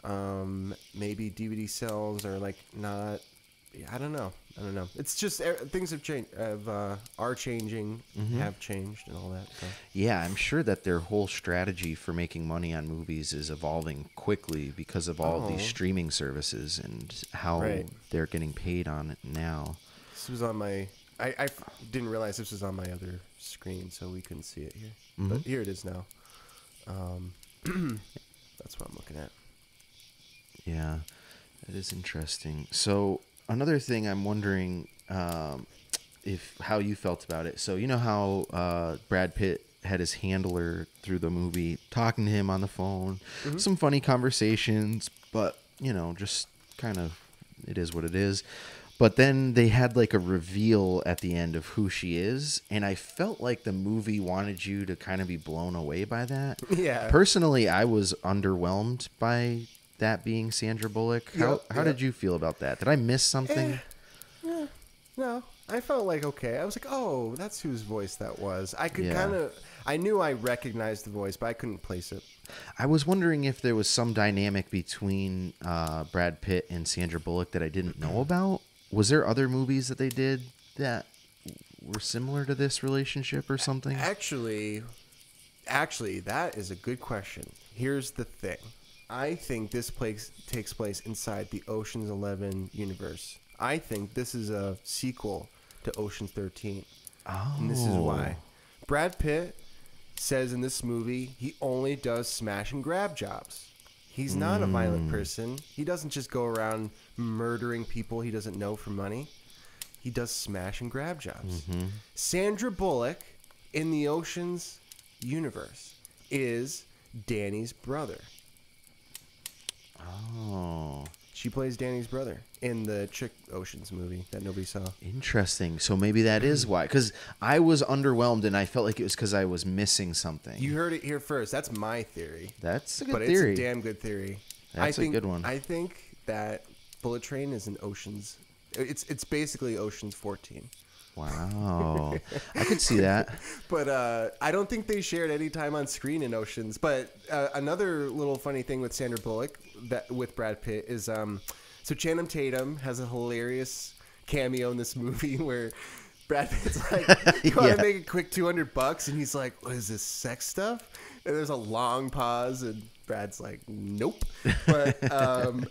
Maybe DVD sales are like not. I don't know. It's just things have changed. Are changing. Have changed and all that. So. Yeah, I'm sure that their whole strategy for making money on movies is evolving quickly because of all these streaming services and how they're getting paid on it now. This was on my. I didn't realize this was on my other screen, so we couldn't see it here. But here it is now. That's what I'm looking at. Yeah, that is interesting. So another thing I'm wondering if how you felt about it. So you know how Brad Pitt had his handler through the movie talking to him on the phone, some funny conversations, but you know, just kind of it is what it is. But then they had like a reveal at the end of who she is, and I felt like the movie wanted you to kind of be blown away by that. Yeah. Personally, I was underwhelmed by that being Sandra Bullock. How did you feel about that? Did I miss something? No, I felt like okay. I was like, oh, that's whose voice that was. I could kind of, I knew I recognized the voice, but I couldn't place it. I was wondering if there was some dynamic between Brad Pitt and Sandra Bullock that I didn't know about. Was there other movies that they did that were similar to this relationship or something? Actually, that is a good question. Here's the thing. I think this takes place inside the Ocean's 11 universe. I think this is a sequel to Ocean's 13. Oh. And this is why. Brad Pitt says in this movie he only does smash and grab jobs. He's not a violent person. He doesn't just go around murdering people he doesn't know for money. He does smash and grab jobs. Sandra Bullock in the Ocean's universe is Danny's brother. Oh. She plays Danny's brother in the Chick Oceans movie that nobody saw. Interesting. So maybe that is why. Because I was underwhelmed, and I felt like it was because I was missing something. You heard it here first. That's my theory. That's a good but theory. It's a damn good theory. That's a good one. I think that Bullet Train is an Oceans. It's basically Oceans 14. Wow. I could see that. But I don't think they shared any time on screen in Oceans. But another little funny thing with Sandra Bullock with Brad Pitt is so Channing Tatum has a hilarious cameo in this movie where Brad Pitt's like, you want to make a quick $200? And he's like, what is this, sex stuff? And there's a long pause and Brad's like, nope. But and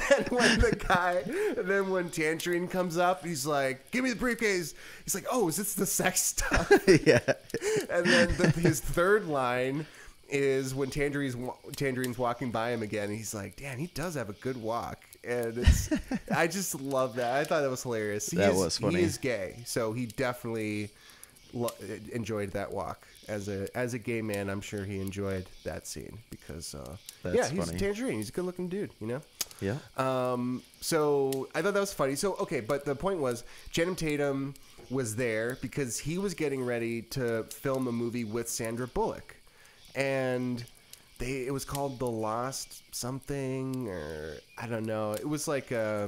then when Tangerine comes up, he's like, give me the briefcase. He's like, oh, is this the sex stuff? Yeah. And then his third line is when Tangerine's walking by him again. And he's like, damn, he does have a good walk. And I just love that. I thought that was hilarious. That was funny. He is gay, so he definitely enjoyed that walk. As a gay man, I'm sure he enjoyed that scene because he's funny. Tangerine. He's a good-looking dude, you know? Yeah. So I thought that was funny. So, okay, but the point was Channing Tatum was there because he was getting ready to film a movie with Sandra Bullock. And it was called The Lost something, or I don't know. It was like, it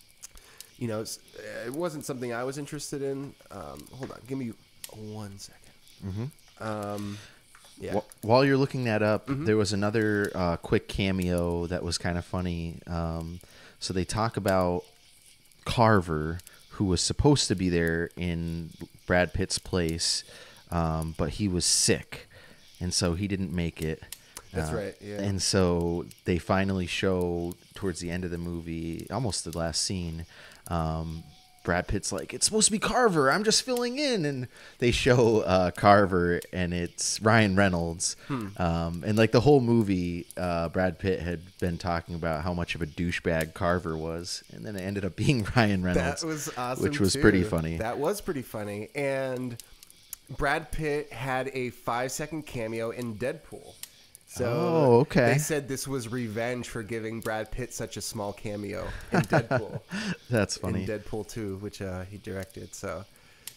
wasn't something I was interested in. Hold on. Give me 1 second. Yeah. While you're looking that up, there was another quick cameo that was kind of funny. So they talk about Carver, who was supposed to be there in Brad Pitt's place, but he was sick, and so he didn't make it. That's right, yeah. And so they finally show towards the end of the movie, almost the last scene, Brad Pitt's like, it's supposed to be Carver. I'm just filling in. And they show Carver, and it's Ryan Reynolds. And like the whole movie, Brad Pitt had been talking about how much of a douchebag Carver was. And then it ended up being Ryan Reynolds. That was awesome, which was too. pretty funny. That was pretty funny. And Brad Pitt had a 5-second cameo in Deadpool. So okay. They said this was revenge for giving Brad Pitt such a small cameo in Deadpool. That's funny. In Deadpool 2, which he directed. So,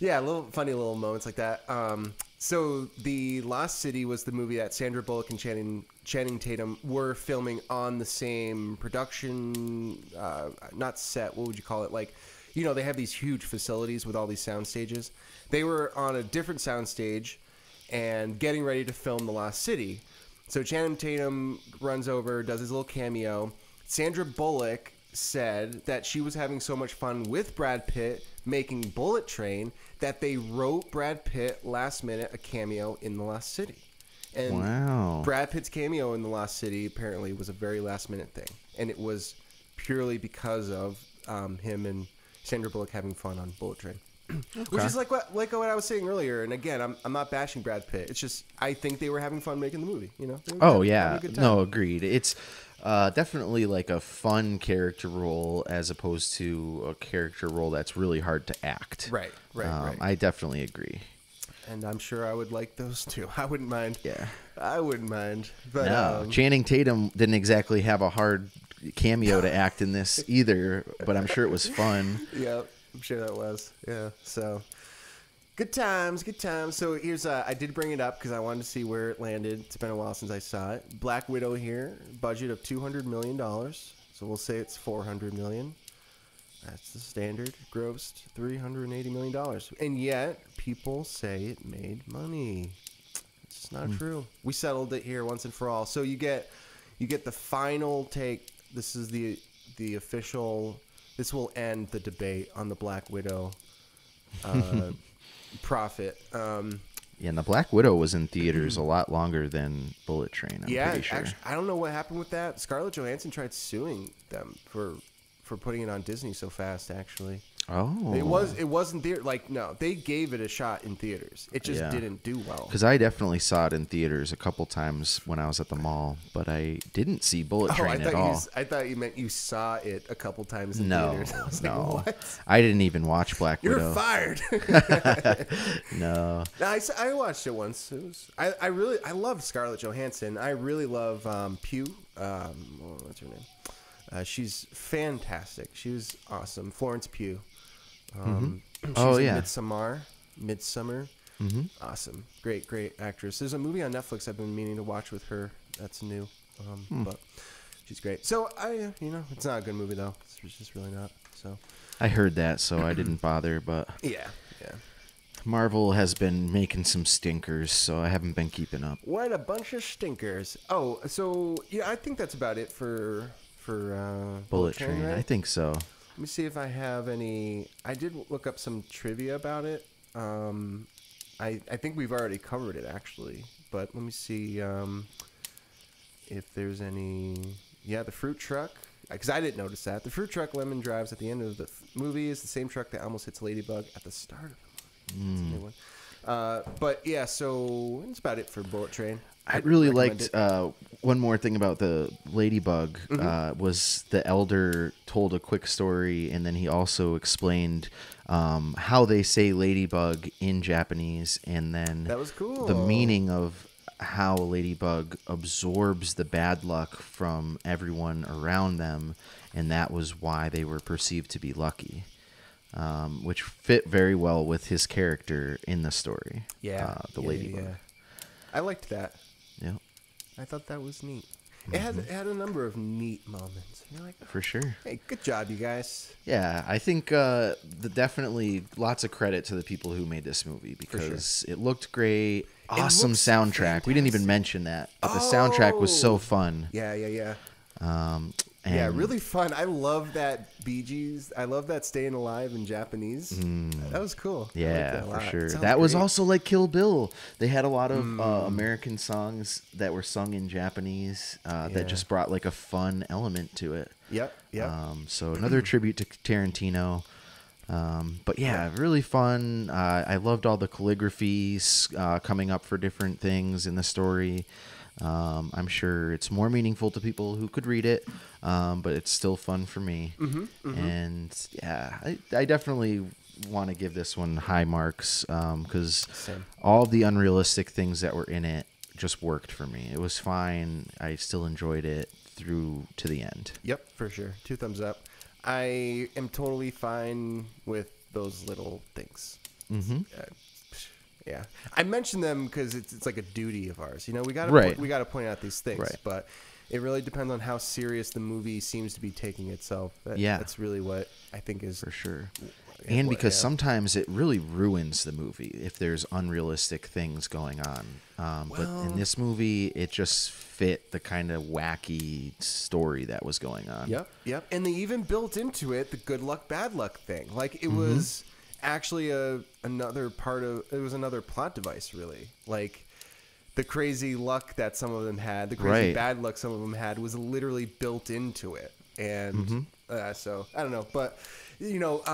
Yeah, little funny little moments like that. So The Lost City was the movie that Sandra Bullock and Channing Tatum were filming on the same production, not set. What would you call it? Like, you know, they have these huge facilities with all these sound stages. They were on a different sound stage and getting ready to film The Lost City. So Channing Tatum runs over, does his little cameo. Sandra Bullock said that she was having so much fun with Brad Pitt making Bullet Train that they wrote Brad Pitt last minute a cameo in The Lost City. And Wow. Brad Pitt's cameo in The Lost City apparently was a very last minute thing. And it was purely because of him and Sandra Bullock having fun on Bullet Train. Which is like what I was saying earlier. And again, I'm not bashing Brad Pitt. It's just I think they were having fun making the movie. You know? They were Oh having yeah, a good time. no, agreed. It's definitely like a fun character role as opposed to a character role that's really hard to act. Right. I definitely agree. And I'm sure I would like those too. I wouldn't mind. Yeah. I wouldn't mind. But No, Channing Tatum didn't exactly have a hard cameo to act in this either, but I'm sure it was fun. yeah, I'm sure that was. Yeah. So good times. So here's I did bring it up because I wanted to see where it landed. It's been a while since I saw it. Black Widow here, budget of $200 million. So we'll say it's $400 million. That's the standard. Grossed $380 million. And yet, people say it made money. It's not true. We settled it here once and for all. So you get the final take. This is the official. This will end the debate on the Black Widow profit. Yeah, and the Black Widow was in theaters a lot longer than Bullet Train. I'm pretty sure. Actually, I don't know what happened with that. Scarlett Johansson tried suing them for putting it on Disney so fast. Actually, Oh, it wasn't there. Like, no, they gave it a shot in theaters. It just Yeah. didn't do well. because I definitely saw it in theaters a couple times when I was at the mall, but I didn't see Bullet Train at all. I thought you meant you saw it a couple times in No, theaters. I was no, like, what? I didn't even watch Black You're Widow. fired. No, No, I watched it once. It was I love Scarlett Johansson. I really love Pugh. What's her name? She's fantastic. She was awesome. Florence Pugh. She's Oh, in yeah. Midsummer. Awesome. Great actress. There's a movie on Netflix I've been meaning to watch with her. That's new. But she's great. So it's not a good movie though. It's just really not. So I heard that, so I didn't bother. But yeah. Marvel has been making some stinkers, so I haven't been keeping up. What a bunch of stinkers. Oh, so yeah, I think that's about it for Bullet Train, right? I think so. Let me see if I have any. I did look up some trivia about it. I think we've already covered it actually, but let me see if there's any. Yeah, the fruit truck. Because I didn't notice that. The fruit truck Lemon drives at the end of the movie is the same truck that almost hits Ladybug at the start of the movie. That's a new one. But yeah, so that's about it for Bullet Train. I really recommend liked one more thing about the Ladybug was the elder told a quick story, and then he also explained how they say Ladybug in Japanese, and then That was cool. the meaning of how a ladybug absorbs the bad luck from everyone around them, and that was why they were perceived to be lucky, which fit very well with his character in the story. The Ladybug. Yeah. I liked that. Yeah, I thought that was neat. It had a number of neat moments. You're like, for sure. hey, good job, you guys. Yeah, I think definitely lots of credit to the people who made this movie because it looked great. Awesome looks soundtrack. We didn't even mention that, but the soundtrack was so fun. Yeah. And Yeah, really fun. I love that Bee Gees. I love that Staying Alive in Japanese. That was cool. I liked Yeah, that a for lot. sure. Sounds That was great. also like Kill Bill. They had a lot of American songs that were sung in Japanese that just brought like a fun element to it. Yep. So another tribute to Tarantino. But yeah, really fun. I loved all the calligraphies coming up for different things in the story. I'm sure it's more meaningful to people who could read it, but it's still fun for me. And yeah, I definitely want to give this one high marks because Same. all the unrealistic things that were in it just worked for me. It was fine. I still enjoyed it through to the end. Yep, for sure. 2 thumbs up. I am totally fine with those little things. Yeah, I mentioned them because it's like a duty of ours. You know, we got to point out these things, Right. but it really depends on how serious the movie seems to be taking itself. That's really what I think is for sure. And because sometimes it really ruins the movie if there's unrealistic things going on. But in this movie, it just fit the kind of wacky story that was going on. Yep. And they even built into it the good luck, bad luck thing. Like it was actually another plot device, really. Like the crazy luck that some of them had, the crazy bad luck some of them had was literally built into it. And so I don't know, but you know,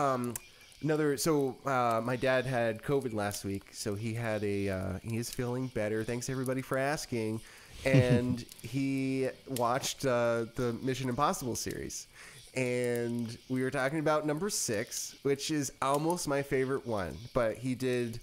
my dad had COVID last week, so he had he is feeling better. Thanks everybody for asking. And he watched the Mission Impossible series. And we were talking about number 6, which is almost my favorite one. But he did...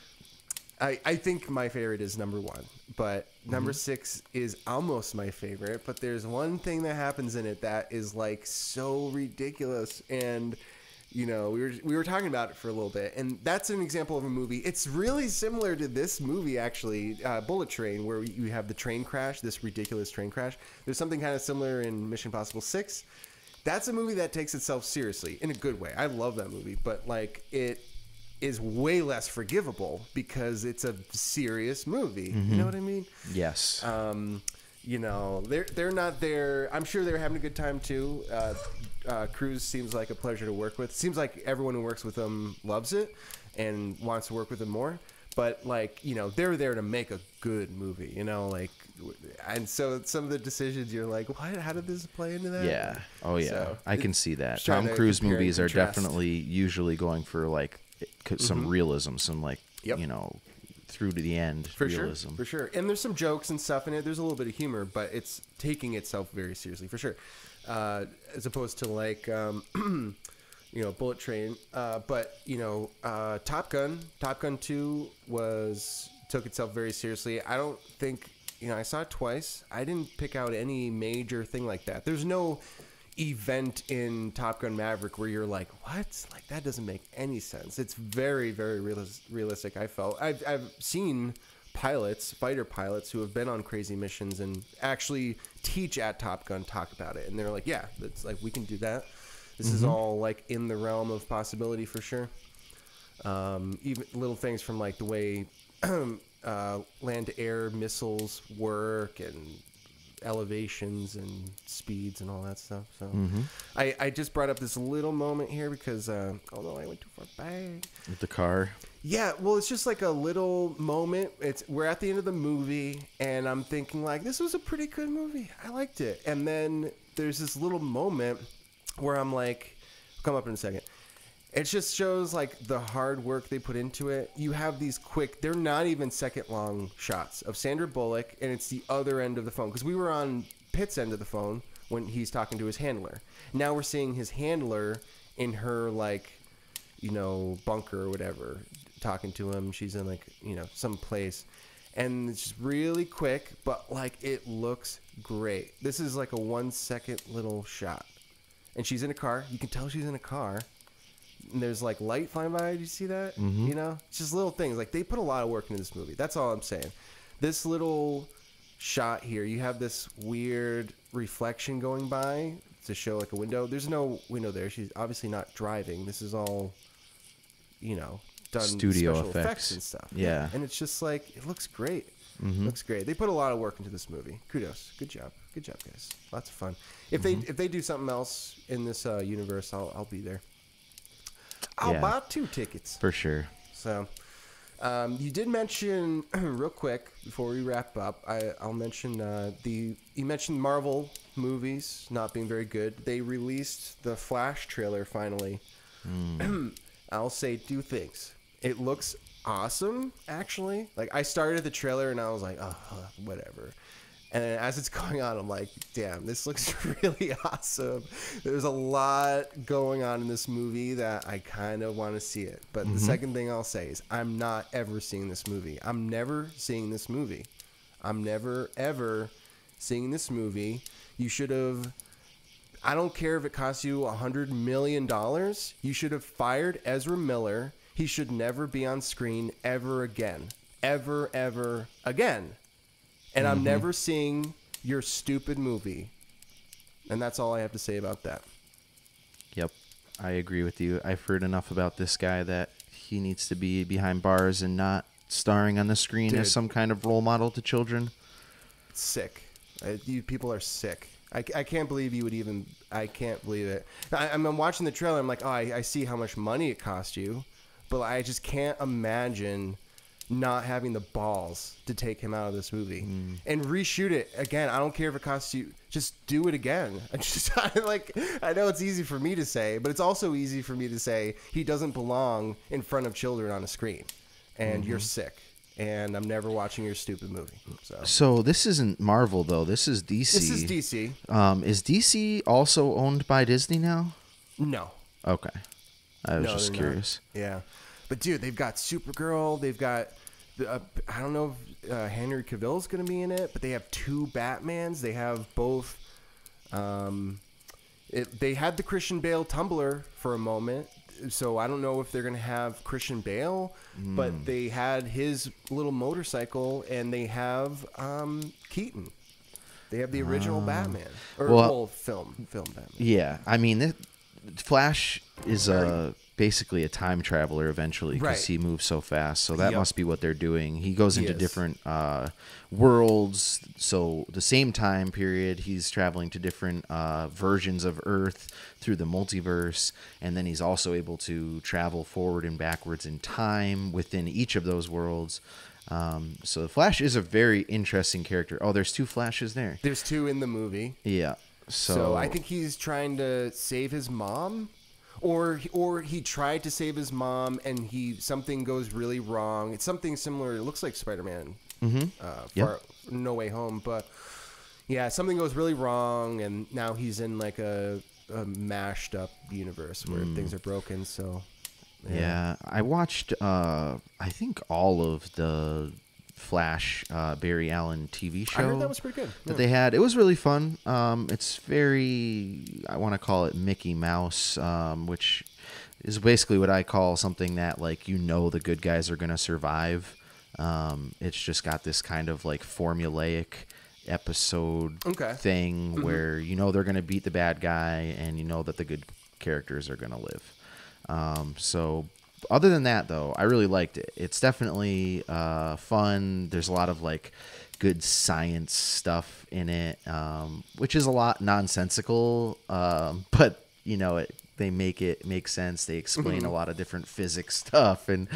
I think my favorite is number 1. But number 6 is almost my favorite. But there's one thing that happens in it that is, like, so ridiculous. And... You know, we were talking about it for a little bit, and that's an example of a movie. It's really similar to this movie, actually, Bullet Train, where you have the train crash, this ridiculous train crash. There's something kind of similar in Mission Impossible 6. That's a movie that takes itself seriously, in a good way. I love that movie, but, like, it is way less forgivable because it's a serious movie. You know what I mean? Yes. You know, they're not there. I'm sure they're having a good time, too. Cruise seems like a pleasure to work with. Seems like everyone who works with him loves it and wants to work with him more. But, like, you know, they're there to make a good movie, you know, like, and so some of the decisions you're like, what? How did this play into that? Yeah. Oh, yeah. So, I can see that. just trying Tom to Cruise compare and movies are contrast. definitely usually going for, like, some realism, some, like, you know, through to the end realism. For sure. And there's some jokes and stuff in it. There's a little bit of humor, but it's taking itself very seriously, for sure. As opposed to, like, you know, Bullet Train. But, you know, Top Gun 2 took itself very seriously. I don't think, you know, I saw it twice. I didn't pick out any major thing like that. There's no event in Top Gun Maverick where you're like, what? Like, that doesn't make any sense. It's very, very realistic, I felt. I've seen fighter pilots who have been on crazy missions and actually teach at Top Gun talk about it. And they're like, yeah, it's like, we can do that. This is all, like, in the realm of possibility for sure. Even little things from, like, the way land-to-air missiles work and elevations and speeds and all that stuff. So I just brought up this little moment here because although I went too far back With the car. Yeah, well, it's just like a little moment. We're at the end of the movie and I'm thinking, like, this was a pretty good movie. I liked it. And then there's this little moment where I'm like, I'll come up in a second. It just shows, like, the hard work they put into it. You have these quick, they're not even second-long shots of Sandra Bullock, and it's the other end of the phone. Because we were on Pitt's end of the phone when he's talking to his handler. Now we're seeing his handler in her, like, you know, bunker or whatever, talking to him. She's in, like, you know, some place. And it's just really quick, but, like, it looks great. This is, like, a 1-second little shot. And she's in a car. You can tell she's in a car. And there's, like, light flying by. Did you see that? You know? It's just little things. Like, they put a lot of work into this movie. That's all I'm saying. This little shot here, you have this weird reflection going by to show, like, a window. There's no window there. She's obviously not driving. This is all, you know, done Studio special effects and stuff. Yeah. And it's just, like, it looks great. Looks great. They put a lot of work into this movie. Kudos. Good job. Good job, guys. Lots of fun. If they do something else in this universe, I'll be there. I'll buy 2 tickets. For sure. So, you did mention real quick before we wrap up. I'll mention you mentioned Marvel movies not being very good. They released the Flash trailer finally. I'll say 2 things. It looks awesome, actually. Like, I started the trailer and I was like, oh, whatever. And then as it's going on, I'm like, damn, this looks really awesome. There's a lot going on in this movie that I kind of want to see it. But the second thing I'll say is I'm not ever seeing this movie. I'm never seeing this movie. I'm never, ever seeing this movie. You should have... I don't care if it costs you $100 million. You should have fired Ezra Miller. He should never be on screen ever again. Ever again. And I'm never seeing your stupid movie. And that's all I have to say about that. Yep, I agree with you. I've heard enough about this guy that he needs to be behind bars and not starring on the screen Dude. as some kind of role model to children. Sick. You people are sick. I can't believe you would even... I can't believe it. I'm watching the trailer. I'm like, oh, I see how much money it cost you. But I just can't imagine not having the balls to take him out of this movie and reshoot it again. I don't care if it costs you. Just do it again. I know it's easy for me to say, but it's also easy for me to say he doesn't belong in front of children on a screen. And you're sick. And I'm never watching your stupid movie. So this isn't Marvel, though. This is DC. This is DC. Is DC also owned by Disney now? No. Okay. I was No, just they're curious. not. Yeah. But, dude, they've got Supergirl. They've got... I don't know if Henry Cavill's going to be in it, but they have 2 Batmans. They have both... they had the Christian Bale Tumblr for a moment, so I don't know if they're going to have Christian Bale, but they had his little motorcycle, and they have Keaton. They have the original Batman, or film Batman. Yeah, I mean, Flash is basically a time traveler eventually because Right. he moves so fast. So that Yep. must be what they're doing. He goes He into is. different worlds. So the same time period, he's traveling to different versions of Earth through the multiverse. And then he's also able to travel forward and backwards in time within each of those worlds. So the Flash is a very interesting character. Oh, there's 2 Flashes there. There's 2 in the movie. Yeah. So I think he's trying to save his mom, or he tried to save his mom, and something goes really wrong. It's something similar. It looks like Spider-Man, No Way Home, but yeah, something goes really wrong, and now he's in like a mashed up universe where things are broken. So yeah, I watched I think all of the Flash Barry Allen TV show. I heard that was pretty good. That they had. It was really fun. It's very, I want to call it Mickey Mouse, which is basically what I call something that, like, the good guys are going to survive. It's just got this kind of like formulaic episode thing where they're going to beat the bad guy and that the good characters are going to live. So other than that, though, I really liked it. It's definitely fun. There's a lot of like good science stuff in it, which is a lot nonsensical, but they make it make sense. They explain a lot of different physics stuff, and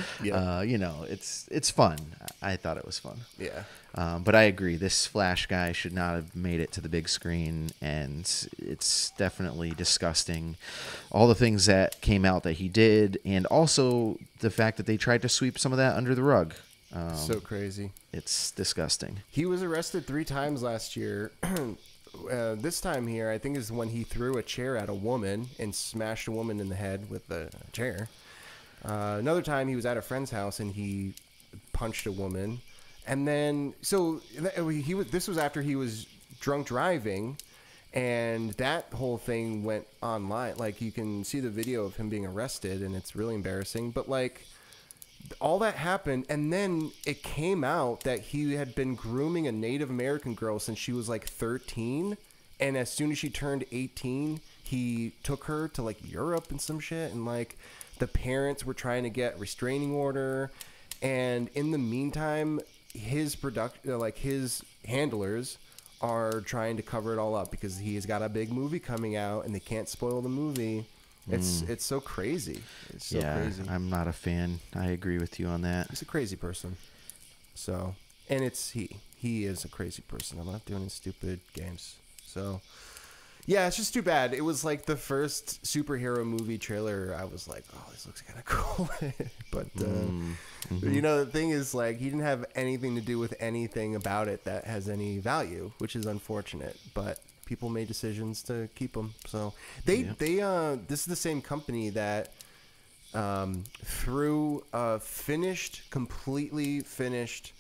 it's fun. I thought it was fun. Yeah. But I agree. This Flash guy should not have made it to the big screen, and it's definitely disgusting. All the things that came out that he did, and also the fact that they tried to sweep some of that under the rug. So crazy. It's disgusting. He was arrested 3 times last year. This time here, I think, is when he threw a chair at a woman and smashed a woman in the head with a chair. Another time, he was at a friend's house and he punched a woman. And then, this was after he was drunk driving, and that whole thing went online. Like, you can see the video of him being arrested, and it's really embarrassing. But, like, all that happened, and then it came out that he had been grooming a Native American girl since she was, like, 13. And as soon as she turned 18, he took her to, like, Europe and some shit. And, like, the parents were trying to get restraining order. And in the meantime, his his handlers are trying to cover it all up because he's got a big movie coming out and they can't spoil the movie. It's so crazy. It's so crazy. I'm not a fan. I agree with you on that. He's a crazy person. So, and he is a crazy person. I'm not doing his stupid games. So, yeah, it's just too bad. It was like the first superhero movie trailer. I was like, oh, this looks kind of cool. But, the thing is, like, he didn't have anything to do with anything about it that has any value, which is unfortunate. But people made decisions to keep him. So this is the same company that threw a completely finished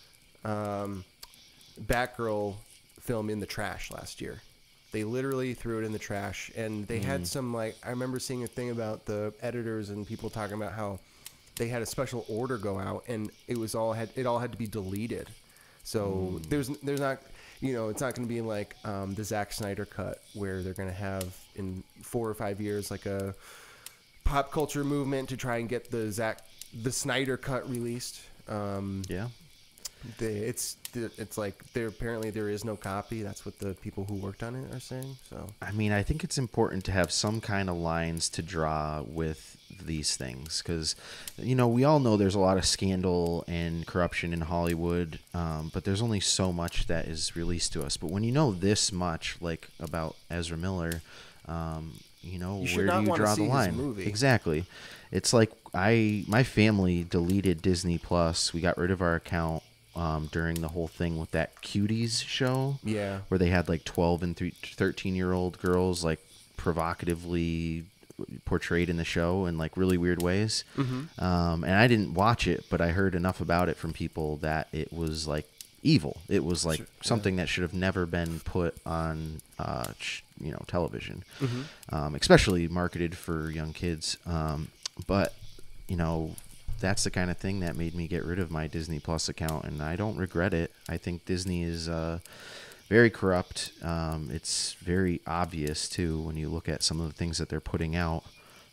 Batgirl film in the trash last year. They literally threw it in the trash, and they had some, like, I remember seeing a thing about the editors and people talking about how they had a special order go out, and it all had to be deleted. So there's not, it's not going to be like the Zack Snyder cut where they're going to have in 4 or 5 years like a pop culture movement to try and get the Snyder cut released. Yeah. It's like apparently there is no copy. That's what the people who worked on it are saying. So I mean, I think it's important to have some kind of lines to draw with these things because, we all know there's a lot of scandal and corruption in Hollywood, but there's only so much that is released to us. But when you know this much, like about Ezra Miller, where do you draw the line? Exactly. It's like my family deleted Disney Plus. We got rid of our account during the whole thing with that Cuties show. Yeah. Where they had like 12 and 13-year-old girls like provocatively portrayed in the show in like really weird ways. Mm-hmm. And I didn't watch it, but I heard enough about it from people that it was like evil. It was like something that should have never been put on television, especially marketed for young kids. But that's the kind of thing that made me get rid of my Disney Plus account, and I don't regret it. I think Disney is very corrupt. It's very obvious too when you look at some of the things that they're putting out.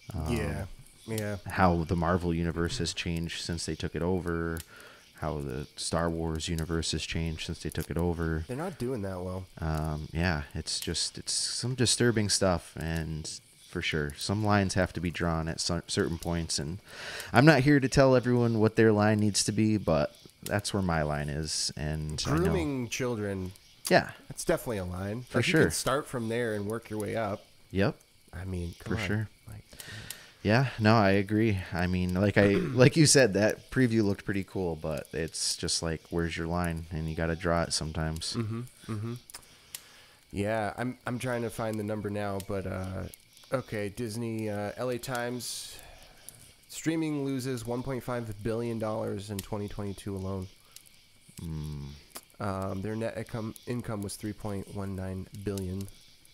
Yeah. How the Marvel universe has changed since they took it over. How the Star Wars universe has changed since they took it over. They're not doing that well. It's some disturbing stuff, and for sure, some lines have to be drawn at certain points. And I'm not here to tell everyone what their line needs to be, but that's where my line is. And grooming children, that's definitely a line. For sure. You can start from there and work your way up. Yep. I mean, for sure. Yeah, no, I agree. I mean, like you said, that preview looked pretty cool, but it's just like, where's your line? And you got to draw it sometimes. Mm-hmm. Mm-hmm. Yeah, I'm trying to find the number now, but okay, Disney, LA Times, streaming loses $1.5 billion in 2022 alone. Their net income was $3.19 billion.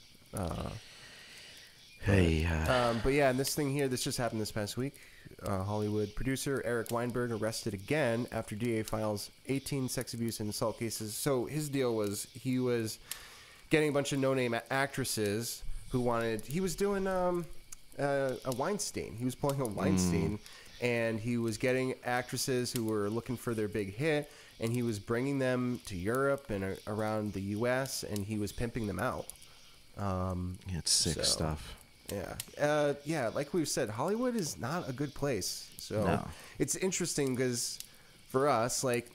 But yeah, and this thing here, this just happened this past week. Hollywood producer Eric Weinberg arrested again after DA files 18 sex abuse and assault cases. So his deal was he was getting a bunch of no-name actresses who he was doing a Weinstein. He was pulling a Weinstein, and he was getting actresses who were looking for their big hit, and he was bringing them to Europe and around the U.S., and he was pimping them out. It's sick stuff. Yeah, like we've said, Hollywood is not a good place. So It's interesting because for us, like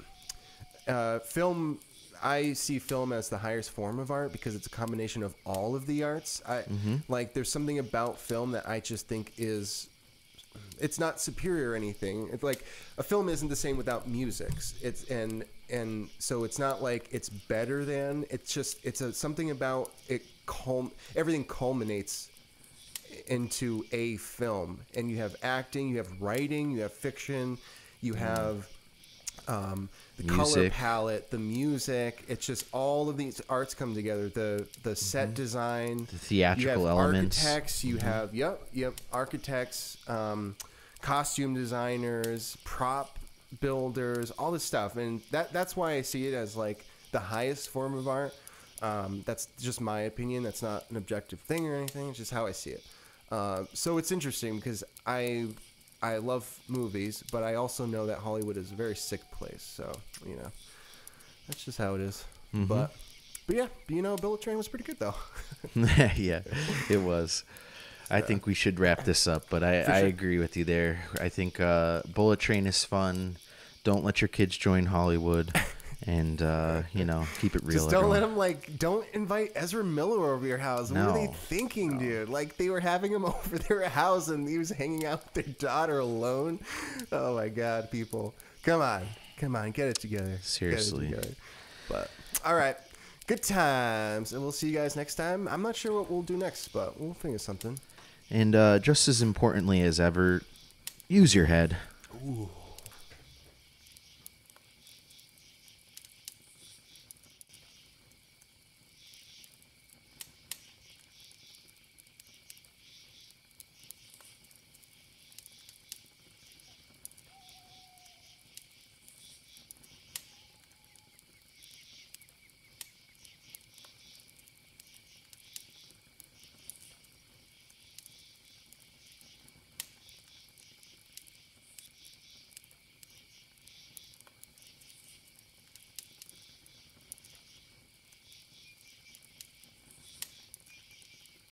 film, I see film as the highest form of art because it's a combination of all of the arts. Like there's something about film that I just think it's not superior or anything. It's like a film isn't the same without music. And so it's not like it's better than. It's just something about it. Everything culminates into a film, and you have acting, you have writing, you have fiction, you have the color palette, the music. It's just all of these arts come together. The set design, the theatrical elements. Architects, you have architects, costume designers, prop builders, all this stuff, and that's why I see it as like the highest form of art. That's just my opinion. That's not an objective thing or anything. It's just how I see it. So it's interesting because I love movies, but I also know that Hollywood is a very sick place. So, that's just how it is. Mm-hmm. But yeah, Bullet Train was pretty good though. Yeah, it was. I think we should wrap this up, but I agree with you there. I think Bullet Train is fun. Don't let your kids join Hollywood. And, keep it real. Just don't let them, don't invite Ezra Miller over your house. What were they thinking, dude? Like, they were having him over their house, and he was hanging out with their daughter alone. Oh, my God, people. Come on, get it together. Seriously. But, all right. Good times. And we'll see you guys next time. I'm not sure what we'll do next, but we'll think of something. And just as importantly as ever, use your head. Ooh.